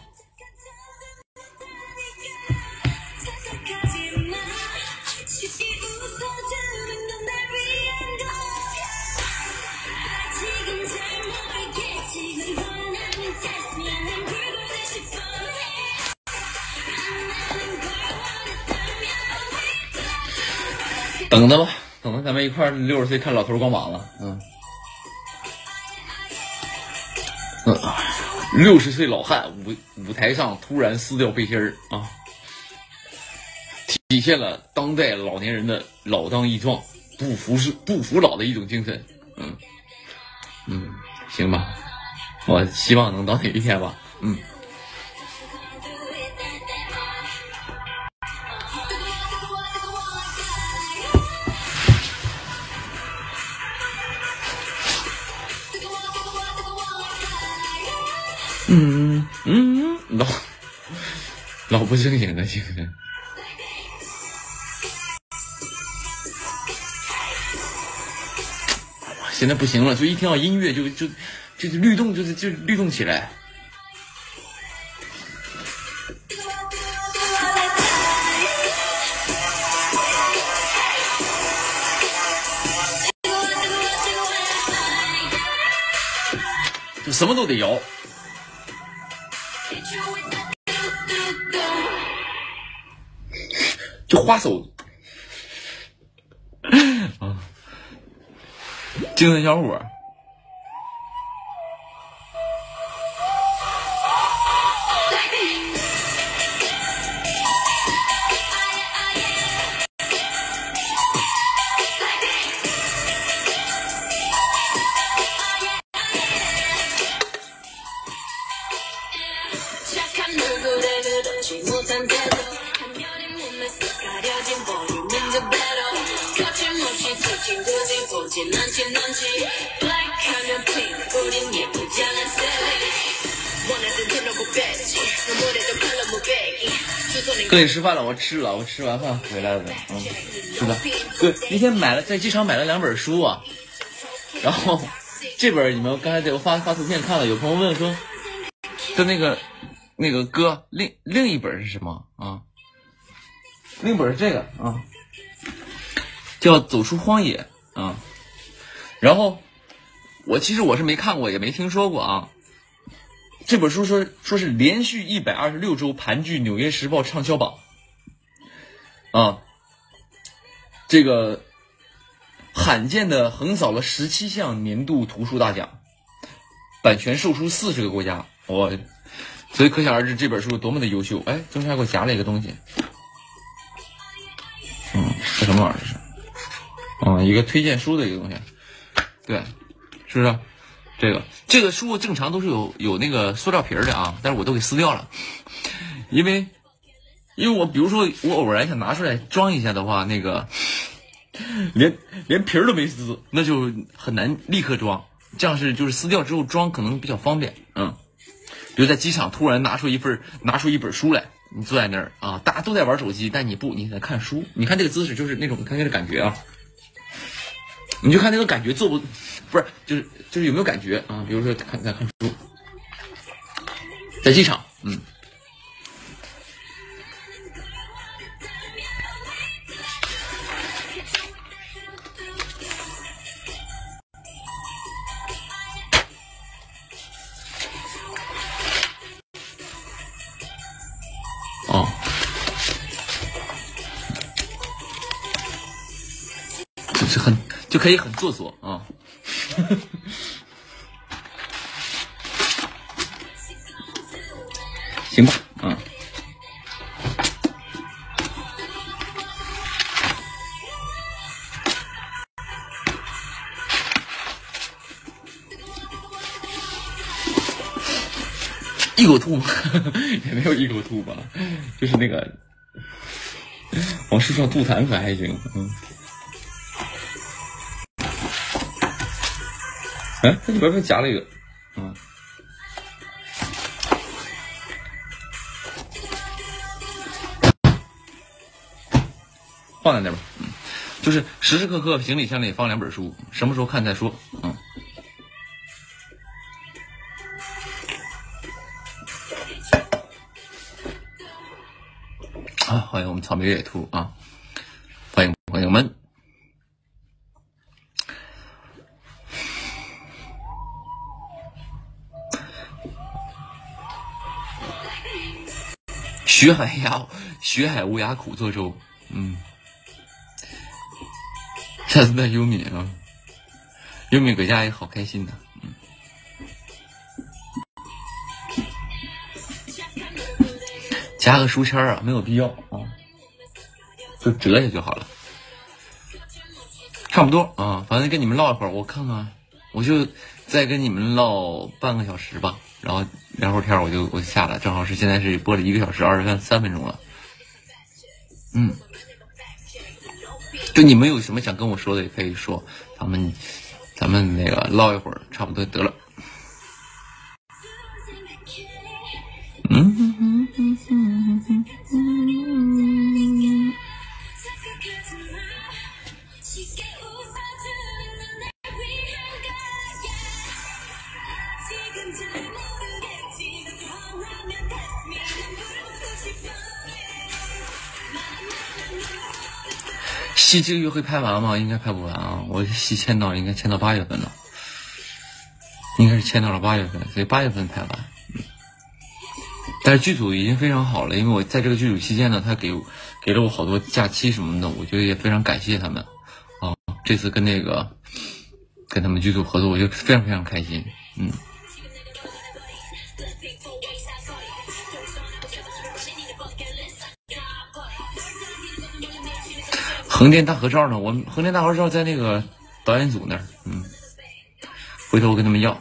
等着吧，等着咱们一块儿六十岁看老头光膀子，嗯，嗯，六十岁老汉舞舞台上突然撕掉背心儿啊，体现了当代老年人的老当益壮、不服是不服老的一种精神，嗯嗯，行吧，我希望能到哪一天吧，嗯。嗯嗯，老老不正经的精神。现在不行了，就一听到音乐就就就律动，就是就律动起来。就什么都得摇。就花手啊，精神小伙。哥，你吃饭了？我吃了，我吃完饭回来的。嗯，是的。哥，那天买了在机场买了两本书啊，然后这本你们刚才给我发发图片看了，有朋友问说，就那个那个哥，另另一本是什么啊？另一本是这个啊，叫《走出荒野》啊。然后我其实我是没看过，也没听说过啊。这本书说说是连续一百二十六周盘踞《纽约时报》畅销榜啊，这个罕见的横扫了十七项年度图书大奖，版权售出四十个国家，我、哦、所以可想而知这本书多么的优秀。哎，中间还给我夹了一个东西，嗯，这什么玩意儿？这是，嗯，一个推荐书的一个东西，对，是不是？这个这个书正常都是有有那个塑料皮儿的啊，但是我都给撕掉了，因为因为我比如说我偶然想拿出来装一下的话，那个连连皮儿都没撕，那就很难立刻装。这样是就是撕掉之后装可能比较方便，嗯，比如在机场突然拿出一份拿出一本书来，你坐在那儿啊，大家都在玩手机，但你不，你在看书。你看这个姿势就是那种，你看这个感觉啊，你就看那个感觉做不不是就是就是有没有感觉啊？比如说看在看书，在机场，嗯。哦，就是很就可以很做作啊。行吧，嗯。一口吐也没有一口吐吧，就是那个往树上吐痰可还行，嗯。哎，它里边还夹了一个，嗯。放在那吧，嗯，就是时时刻刻行李箱里放两本书，什么时候看再说，嗯。啊，欢迎我们草莓野兔啊！欢迎朋友们。学海呀，学海无涯苦作舟，嗯。下次带优敏啊，优敏搁家也好开心的，嗯。加个书签啊，没有必要啊，就折下就好了。差不多啊，反正跟你们唠一会儿，我看看，我就再跟你们唠半个小时吧，然后聊会儿天我就我就下了，正好是现在是播了一个小时二十三分钟了。嗯，就你们有什么想跟我说的也可以说，咱们咱们那个唠一会儿，差不多得了。嗯哼哼哼哼哼哼。戏这个月会拍完吗？应该拍不完啊！我戏签到应该签到八月份了，应该是签到了八月份，所以八月份拍完。嗯，但是剧组已经非常好了，因为我在这个剧组期间呢，他给给了我好多假期什么的，我觉得也非常感谢他们啊。这次跟那个跟他们剧组合作，我就非常非常开心。嗯。横店大合照呢？我们横店大合照在那个导演组那儿，嗯，回头我跟他们要。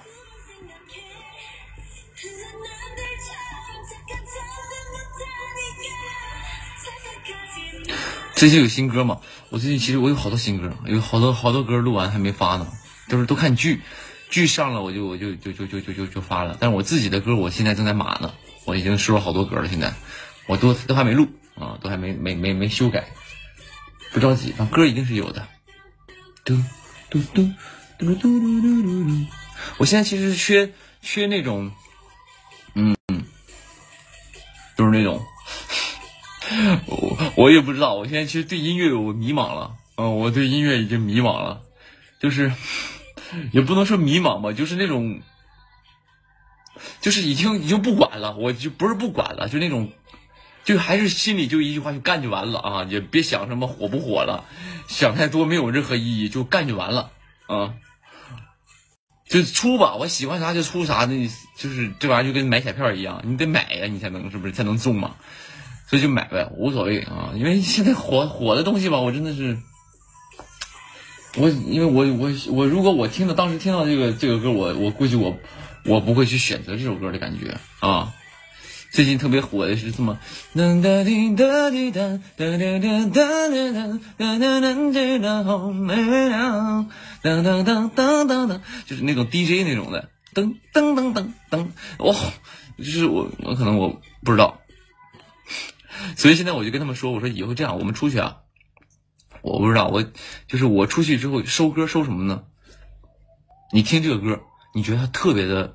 最近有新歌吗？我最近其实我有好多新歌，有好多好多歌录完还没发呢，就是都看剧，剧上了我就我就就就就就就就发了。但是我自己的歌我现在正在码呢，我已经收了好多歌了，现在我都都还没录啊，都还没没没没修改。不着急，啊，歌一定是有的。嘟嘟嘟嘟嘟嘟嘟嘟嘟。我现在其实缺缺那种，嗯，就是那种，我我也不知道。我现在其实对音乐我迷茫了，嗯，我对音乐已经迷茫了，就是也不能说迷茫吧，就是那种，就是已经已经不管了，我就不是不管了，就那种，就还是心里就一句话，就干就完了啊，也别想什么火不火了，想太多没有任何意义，就干就完了啊。就出吧，我喜欢啥就出啥，那就是这玩意儿就跟买彩票一样，你得买呀，你才能是不是才能中嘛？所以就买呗，无所谓啊。因为现在火火的东西吧，我真的是，我因为我我我如果我听到当时听到这个这个歌，我我估计我我不会去选择这首歌的感觉啊。最近特别火的是这么，噔噔噔噔噔噔噔噔噔噔噔噔噔噔噔噔噔噔，就是那种 D J 那种的，噔噔噔噔噔，哇，就是我我可能我不知道，所以现在我就跟他们说，我说以后这样，我们出去啊，我不知道，我就是我出去之后收歌收什么呢？你听这个歌，你觉得它特别的。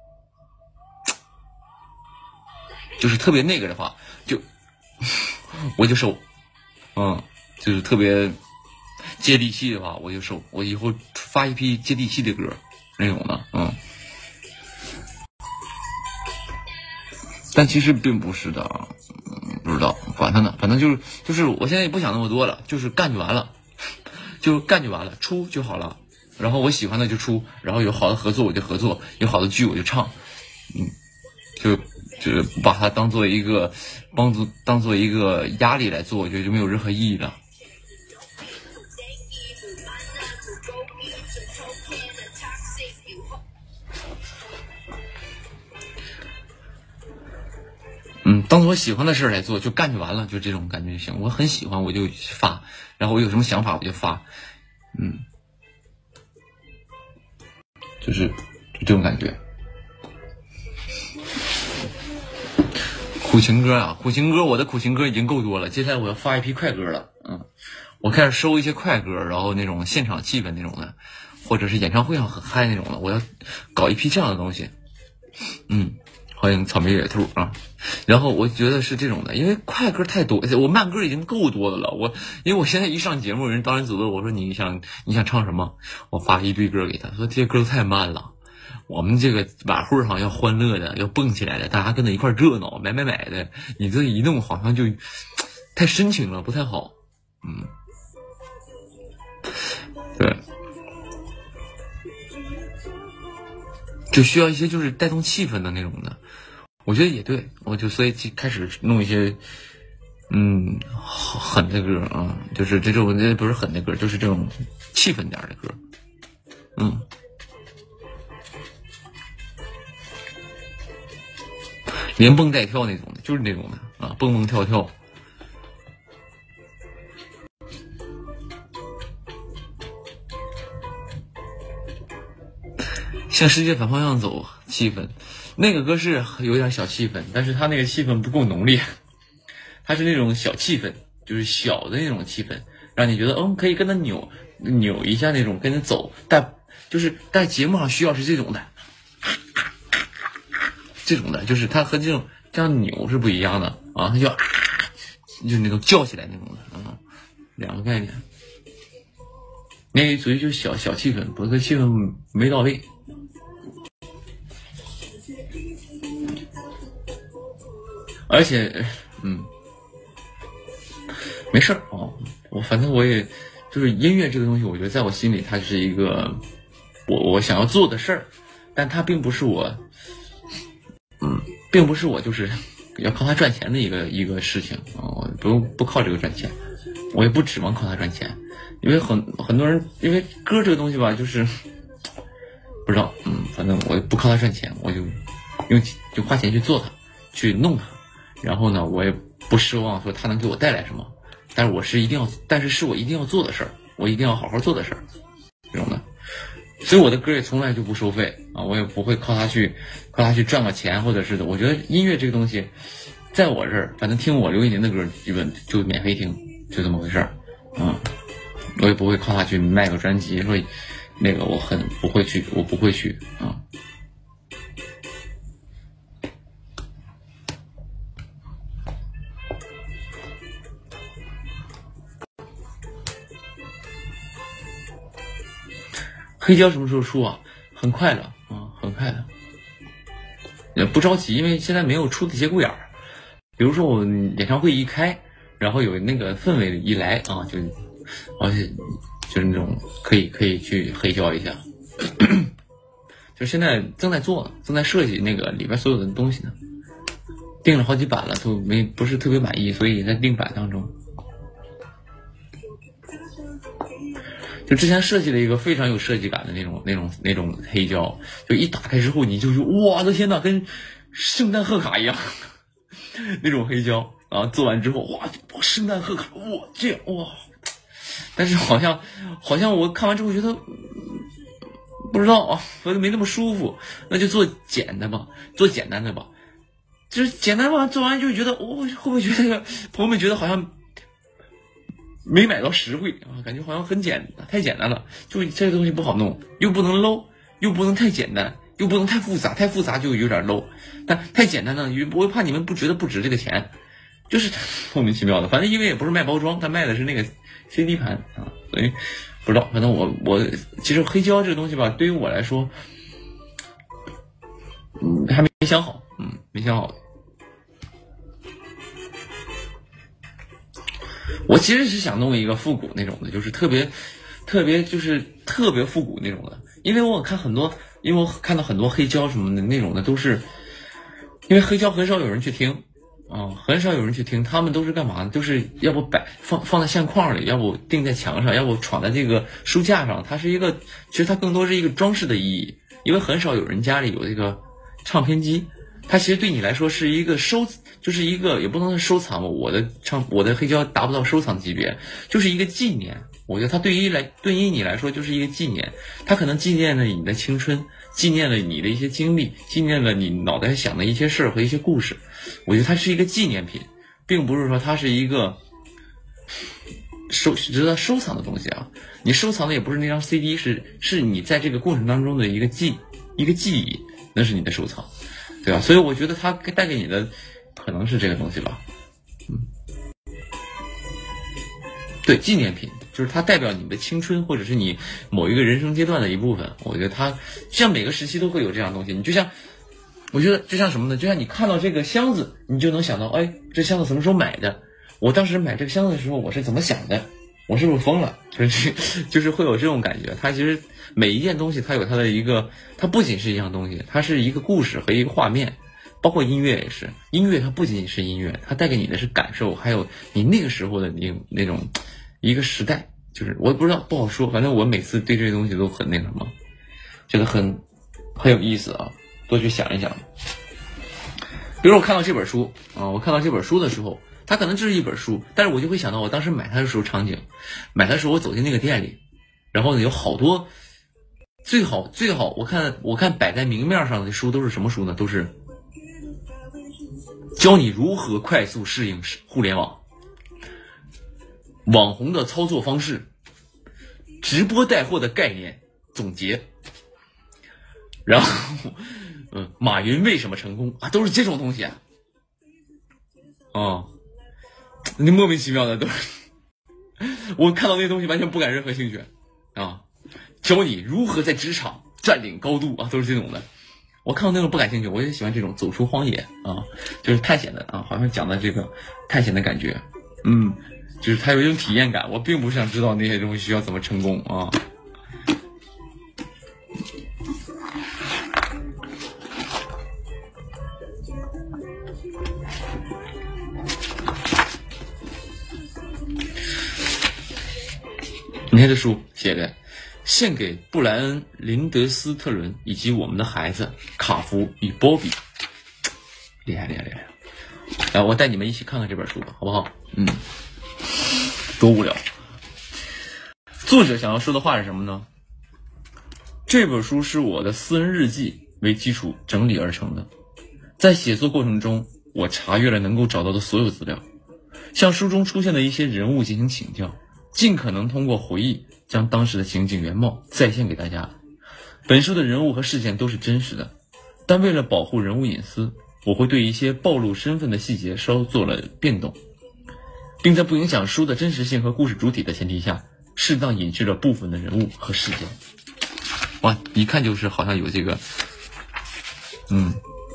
就是特别那个的话，就我就收，嗯，就是特别接地气的话，我就收。我以后发一批接地气的歌，那种的，嗯。但其实并不是的，嗯，不知道，管他呢，反正就是就是，我现在也不想那么多了，就是干就完了，就干就完了，出就好了。然后我喜欢的就出，然后有好的合作我就合作，有好的剧我就唱，嗯，就。就是把它当做一个帮助，当做一个压力来做，我觉得就没有任何意义了。嗯，当做我喜欢的事来做，就干就完了，就这种感觉就行。我很喜欢，我就发，然后我有什么想法我就发，嗯，就是就这种感觉。苦情歌啊，苦情歌，我的苦情歌已经够多了。接下来我要发一批快歌了，嗯，我开始收一些快歌，然后那种现场气氛那种的，或者是演唱会上很嗨那种的，我要搞一批这样的东西。嗯，欢迎草莓野兔啊。然后我觉得是这种的，因为快歌太多，我慢歌已经够多的了。我因为我现在一上节目，人导演组的我说你想你想唱什么，我发一堆歌给他，说这些歌太慢了。我们这个晚会上要欢乐的，要蹦起来的，大家跟着一块热闹，买买买的。你这一弄好像就太深情了，不太好。嗯，对，就需要一些就是带动气氛的那种的。我觉得也对，我就所以就开始弄一些嗯狠的歌啊，就是这种这不是狠的歌，就是这种气氛点的歌。嗯。连蹦带跳那种的，就是那种的啊，蹦蹦跳跳。向世界反方向走，气氛。那个歌是有点小气氛，但是他那个气氛不够浓烈，他是那种小气氛，就是小的那种气氛，让你觉得嗯可以跟他扭扭一下那种，跟他走。但就是在节目上需要是这种的。这种的，就是它和这种这样扭是不一样的啊，它叫就那种叫起来那种的，嗯，两个概念。那属于就是小小气氛，不过气氛没到位。而且，嗯，没事儿啊，我反正我也就是音乐这个东西，我觉得在我心里它是一个我我想要做的事儿，但它并不是我。嗯，并不是我就是要靠它赚钱的一个一个事情啊，我不用不靠这个赚钱，我也不指望靠它赚钱，因为很很多人因为歌这个东西吧，就是不知道，嗯，反正我不靠它赚钱，我就用就花钱去做它，去弄它，然后呢，我也不奢望说它能给我带来什么，但是我是一定要，但是是我一定要做的事儿，我一定要好好做的事儿，这种的。所以我的歌也从来就不收费啊，我也不会靠它去靠它去赚个钱，或者是的。我觉得音乐这个东西，在我这儿，反正听我刘宇宁的歌，基本就免费听，就这么回事儿。嗯，我也不会靠它去卖个专辑，说那个我很不会去，我不会去啊。 黑胶什么时候出啊？很快的啊，很快的，也不着急，因为现在没有出的节骨眼儿。比如说我演唱会一开，然后有那个氛围一来啊，就而且就是那种可以可以去黑胶一下。就现在正在做，正在设计那个里边所有的东西呢，订了好几版了，都没不是特别满意，所以在订版当中。就之前设计了一个非常有设计感的那种那种那种黑胶，就一打开之后你就是哇的天呐，跟圣诞贺卡一样那种黑胶啊，做完之后哇，圣诞贺卡哇这样哇，但是好像好像我看完之后觉得。不知道啊，我都没那么舒服，那就做简单吧，做简单的吧，就是简单吧，做完就觉得，我、哦、会不会觉得这个朋友们觉得好像没买到实惠啊？感觉好像很简单，太简单了，就这个东西不好弄，又不能 low， 又不能太简单，又不能太复杂，太复杂就有点 low， 但太简单呢，我又怕你们不觉得不值这个钱，就是莫名其妙的，反正因为也不是卖包装，他卖的是那个 C D 盘啊，所以。不知道，反正我我其实黑胶这个东西吧，对于我来说，嗯，还没想好，嗯，没想好。我其实是想弄一个复古那种的，就是特别特别就是特别复古那种的，因为我看很多，因为我看到很多黑胶什么的那种的都是，因为黑胶很少有人去听。啊、哦，很少有人去听，他们都是干嘛呢？就是要不摆放放在相框里，要不钉在墙上，要不闯在这个书架上。它是一个，其实它更多是一个装饰的意义，因为很少有人家里有这个唱片机。它其实对你来说是一个收，就是一个也不能是收藏吧。我的唱我的黑胶达不到收藏级别，就是一个纪念。我觉得它对于来对于你来说就是一个纪念，它可能纪念了你的青春，纪念了你的一些经历，纪念了你脑袋想的一些事儿和一些故事。我觉得它是一个纪念品，并不是说它是一个收值得收藏的东西啊。你收藏的也不是那张 C D， 是是你在这个过程当中的一个记一个记忆，那是你的收藏，对吧？所以我觉得它带给你的可能是这个东西吧，嗯，对，纪念品就是它代表你的青春或者是你某一个人生阶段的一部分。我觉得它像每个时期都会有这样的东西，你就像。我觉得就像什么呢？就像你看到这个箱子，你就能想到，哎，这箱子什么时候买的？我当时买这个箱子的时候，我是怎么想的？我是不是疯了？就是就是会有这种感觉。它其实每一件东西，它有它的一个，它不仅是一样东西，它是一个故事和一个画面，包括音乐也是。音乐它不仅仅是音乐，它带给你的是感受，还有你那个时候的那那种一个时代。就是我也不知道，不好说。反正我每次对这些东西都很那什么，觉得很很有意思啊。多去想一想，比如我看到这本书啊，我看到这本书的时候，它可能就是一本书，但是我就会想到我当时买它的时候场景，买它的时候我走进那个店里，然后呢有好多最好最好，我看我看摆在明面上的书都是什么书呢？都是教你如何快速适应互联网、网红的操作方式、直播带货的概念总结，然后。嗯，马云为什么成功啊？都是这种东西啊！哦，那莫名其妙的都是，我看到那些东西完全不感任何兴趣啊！教你如何在职场占领高度啊，都是这种的。我看到那种不感兴趣，我也喜欢这种走出荒野啊，就是探险的啊，好像讲的这个探险的感觉，嗯，就是它有一种体验感。我并不想知道那些东西需要怎么成功啊。你看这书写的，献给布莱恩·林德斯特伦以及我们的孩子卡夫与波比，厉害厉害厉害！来，我带你们一起看看这本书吧，好不好？嗯，多无聊。作者想要说的话是什么呢？这本书是我的私人日记为基础整理而成的，在写作过程中，我查阅了能够找到的所有资料，向书中出现的一些人物进行请教。尽可能通过回忆将当时的情景原貌再现给大家。本书的人物和事件都是真实的，但为了保护人物隐私，我会对一些暴露身份的细节稍做了变动，并在不影响书的真实性和故事主体的前提下，适当隐去了部分的人物和事件。 哇，一看就是好像有这个，嗯。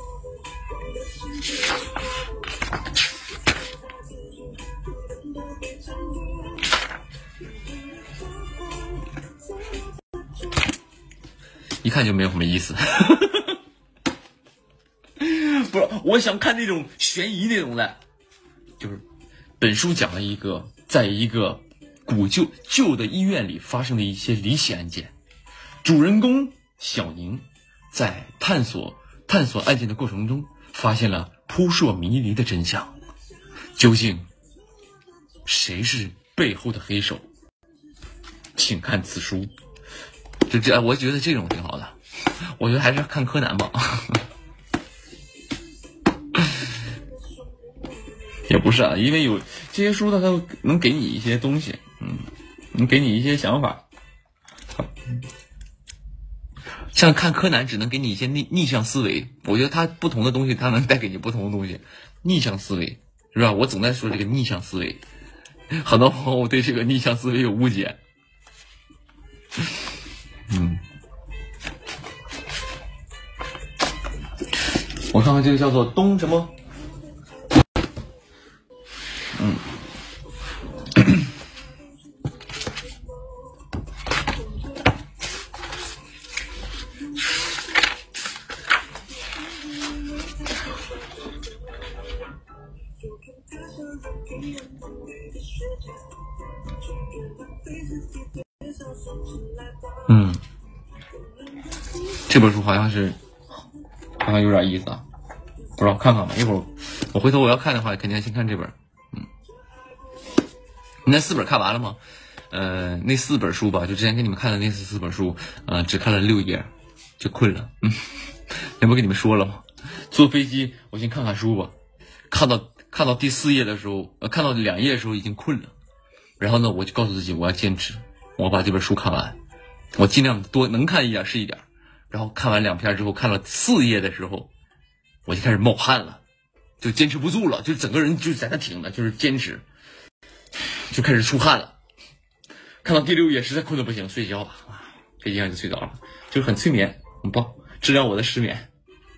一看就没有什么意思。不是，我想看那种悬疑那种的，就是本书讲了一个在一个古旧旧的医院里发生的一些离奇案件，主人公小宁在探索探索案件的过程中发现了扑朔迷离的真相，究竟谁是背后的黑手？请看此书。就这，我觉得这种挺好的，我觉得还是看柯南吧。也不是啊，因为有这些书呢，它能给你一些东西，嗯，能给你一些想法。像看柯南只能给你一些逆逆向思维，我觉得它不同的东西，它能带给你不同的东西。逆向思维是吧？我总在说这个逆向思维，很多朋友对这个逆向思维有误解。嗯，我看看这个叫做东什么？嗯。嗯，这本书好像是，好像有点意思啊，不知道看看吧。一会儿我回头我要看的话，肯定先看这本。嗯，你那四本看完了吗？呃，那四本书吧，就之前给你们看的那四本书，呃，只看了六页就困了。嗯，那不跟你们说了吗？坐飞机我先看看书吧，看到看到第四页的时候，呃，看到两页的时候已经困了。然后呢，我就告诉自己我要坚持，我把这本书看完，我尽量多能看一点是一点。然后看完两篇之后，看了四页的时候，我就开始冒汗了，就坚持不住了，就整个人就在那挺了，就是坚持，就开始出汗了。看到第六页实在困得不行，睡觉吧，飞机上就睡着了，就是很催眠，很棒，治疗我的失眠。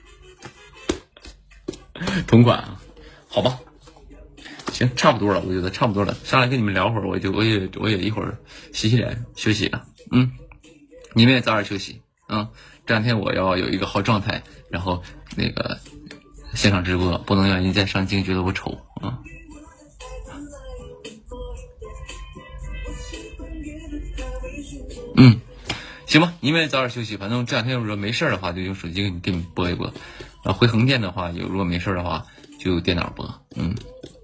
同款啊，好吧。行，差不多了，我觉得差不多了。上来跟你们聊会儿，我就我也我也一会儿洗洗脸休息了。嗯，你们也早点休息。嗯，这两天我要有一个好状态，然后那个现场直播，不能让人家上镜觉得我丑啊。嗯，行吧，你们也早点休息。反正这两天如果没事的话，就用手机给你给你播一播。然后回横店的话，有如果没事的话，就用电脑播。嗯。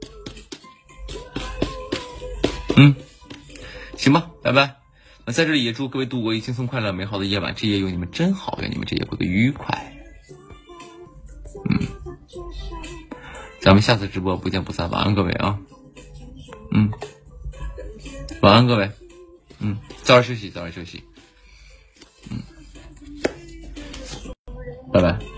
嗯，行吧，拜拜。那在这里也祝各位度过一轻松快乐美好的夜晚，这夜有你们真好，愿你们这夜过得愉快。嗯，咱们下次直播不见不散，晚安各位啊。嗯，晚安各位。嗯，早点休息，早点休息。嗯，拜拜。